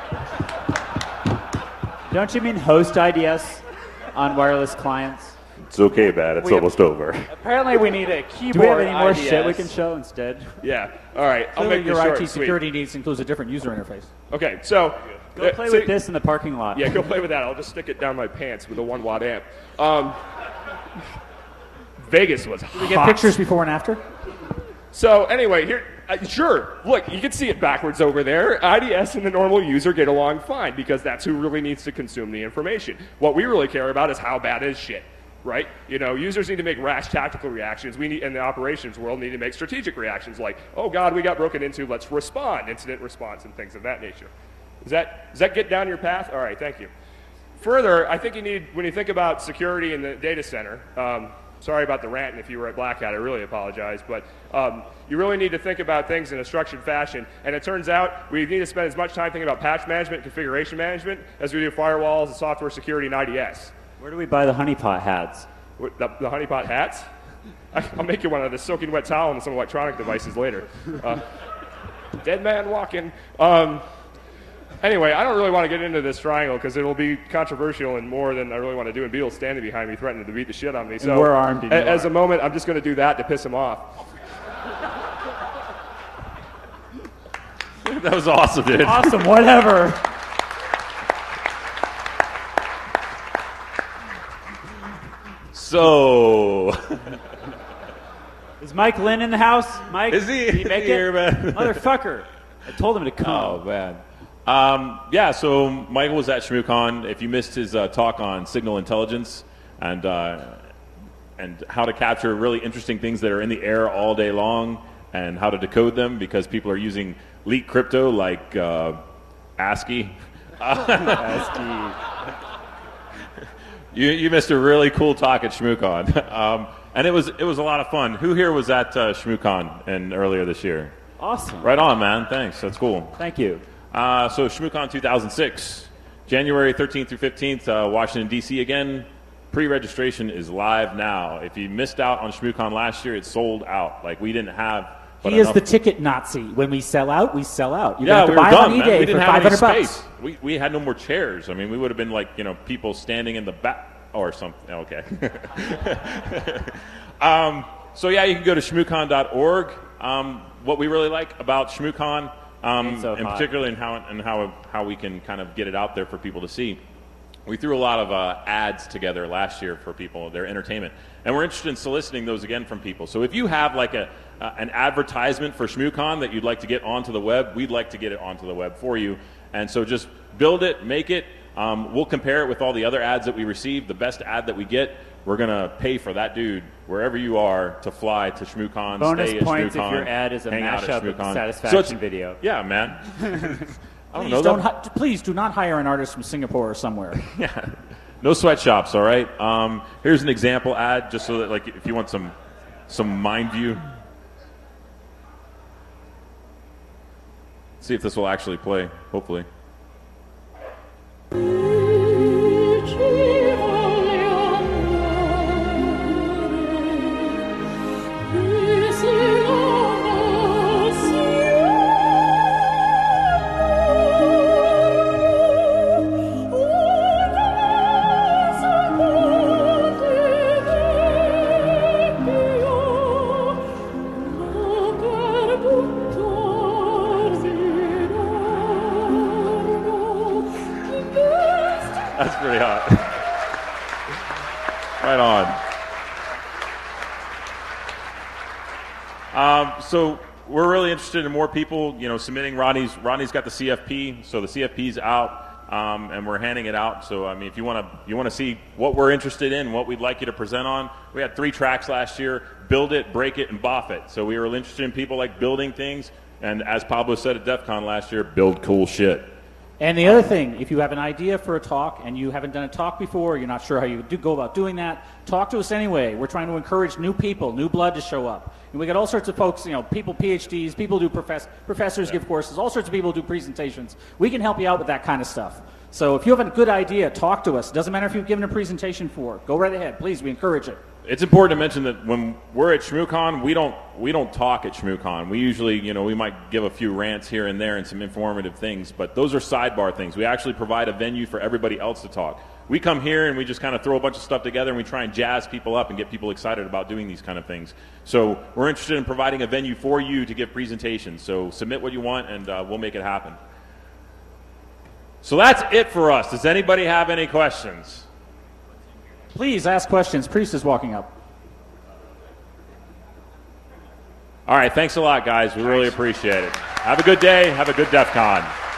Don't you mean host I D S on wireless clients? It's okay, man. It's We have- almost over. Apparently, we need a keyboard. Do we have any more I D S. shit we can show instead? Yeah. All right. I'll Clearly make your this short I T and sweet. security needs includes a different user interface. Okay. So. Go uh, play so- with this in the parking lot. Yeah, go play with that. I'll just stick it down my pants with a one watt amp. Um, Vegas was hot. We get pictures before and after. So anyway, here, uh, sure. Look, you can see it backwards over there. I D S and the normal user get along fine because that's who really needs to consume the information. What we really care about is how bad is shit, right? You know, users need to make rash tactical reactions. We need, in the operations world, need to make strategic reactions like, oh God, we got broken into. Let's respond, incident response, and things of that nature. Does that does that get down your path? All right, thank you. Further, I think you need, when you think about security in the data center, um, sorry about the rant, and if you were at Black Hat, I really apologize, but um, you really need to think about things in a structured fashion, and it turns out we need to spend as much time thinking about patch management and configuration management as we do firewalls and software security and I D S. Where do we buy the honeypot hats? What, the, the honeypot hats? I, I'll make you one of the soaking wet towel and some electronic devices later. Uh, dead man walking. Um, Anyway, I don't really want to get into this triangle because it'll be controversial and more than I really want to do. And Beetle's standing behind me, threatening to beat the shit on me. So, we're armed and a- you as are. a moment, I'm just going to do that to piss him off. That was awesome, dude. Awesome, whatever. So, Is Mike Lynn in the house? Mike? Is he- Did he is make he it? here, man? Motherfucker. I told him to come. oh man. Um, yeah. So Michael was at ShmooCon. If you missed his uh, talk on signal intelligence and uh, and how to capture really interesting things that are in the air all day long and how to decode them because people are using leak crypto like uh, ASCII. ASCII. You, you missed a really cool talk at ShmooCon, um, and it was it was a lot of fun. Who here was at uh, ShmooCon in earlier this year? Awesome. Right on, man. Thanks. That's cool. Thank you. Uh, so ShmooCon two thousand six, January thirteenth through fifteenth, uh, Washington, D C again. Pre-registration is live now. If you missed out on ShmooCon last year, it's sold out. Like, we didn't have... but He is enough- the ticket Nazi. When we sell out, we sell out. You yeah, have to we buy were it done, on man. eBay We didn't for have five any hundred bucks. space. We, we had no more chairs. I mean, we would have been like, you know, people standing in the back or something. Okay. um, so, yeah, you can go to shmoocon dot org. Um, what we really like about ShmooCon, um, Ain't so and hot. particularly in how, and how, how we can kind of get it out there for people to see, we threw a lot of uh, ads together last year for people, their entertainment. And we're interested in soliciting those again from people. So if you have like a, uh, an advertisement for ShmooCon that you'd like to get onto the web, we'd like to get it onto the web for you. And so just build it, make it. Um, we'll compare it with all the other ads that we receive. The best ad that we get, we're going to pay for that dude, wherever you are, to fly to ShmooCon, Bonus stay at points if ShmooCon, your ad is a hang out at mashup of the ShmooCon. Satisfaction So it's- video. Yeah, man. I don't Please, know. don't that- hi- please do not hire an artist from Singapore or somewhere. Yeah. No sweatshops, all right? Um, here's an example ad, just so that, like, if you want some some mind view. See if this will actually play, hopefully. That's pretty hot. Right on. Um, so we're really interested in more people, you know, submitting. Rodney's Rodney's got the C F P, so the C F P's out. um, and we're handing it out. So I mean, if you want to you want to see what we're interested in, what we'd like you to present on, we had three tracks last year: build it, break it, and boff it. So we were interested in people like building things, and as Pablo said at DEF CON last year, build cool shit. And the other thing, if you have an idea for a talk and you haven't done a talk before, you're not sure how you do go about doing that, talk to us anyway. We're trying to encourage new people, new blood to show up. And we got all sorts of folks, you know, people P H Ds, people do profess, professors give courses, all sorts of people do presentations. We can help you out with that kind of stuff. So if you have a good idea, talk to us. It doesn't matter if you've given a presentation for it. Go right ahead. Please, we encourage it. It's important to mention that when we're at ShmooCon, we don't we don't talk at ShmooCon. We usually, you know, we might give a few rants here and there and some informative things, but those are sidebar things. We actually provide a venue for everybody else to talk. We come here and we just kind of throw a bunch of stuff together and we try and jazz people up and get people excited about doing these kind of things. So we're interested in providing a venue for you to give presentations. So submit what you want and uh, we'll make it happen. So that's it for us. Does anybody have any questions? Please ask questions. Priest is walking up. All right, thanks a lot, guys. We really appreciate it. Have a good day. Have a good DEF CON.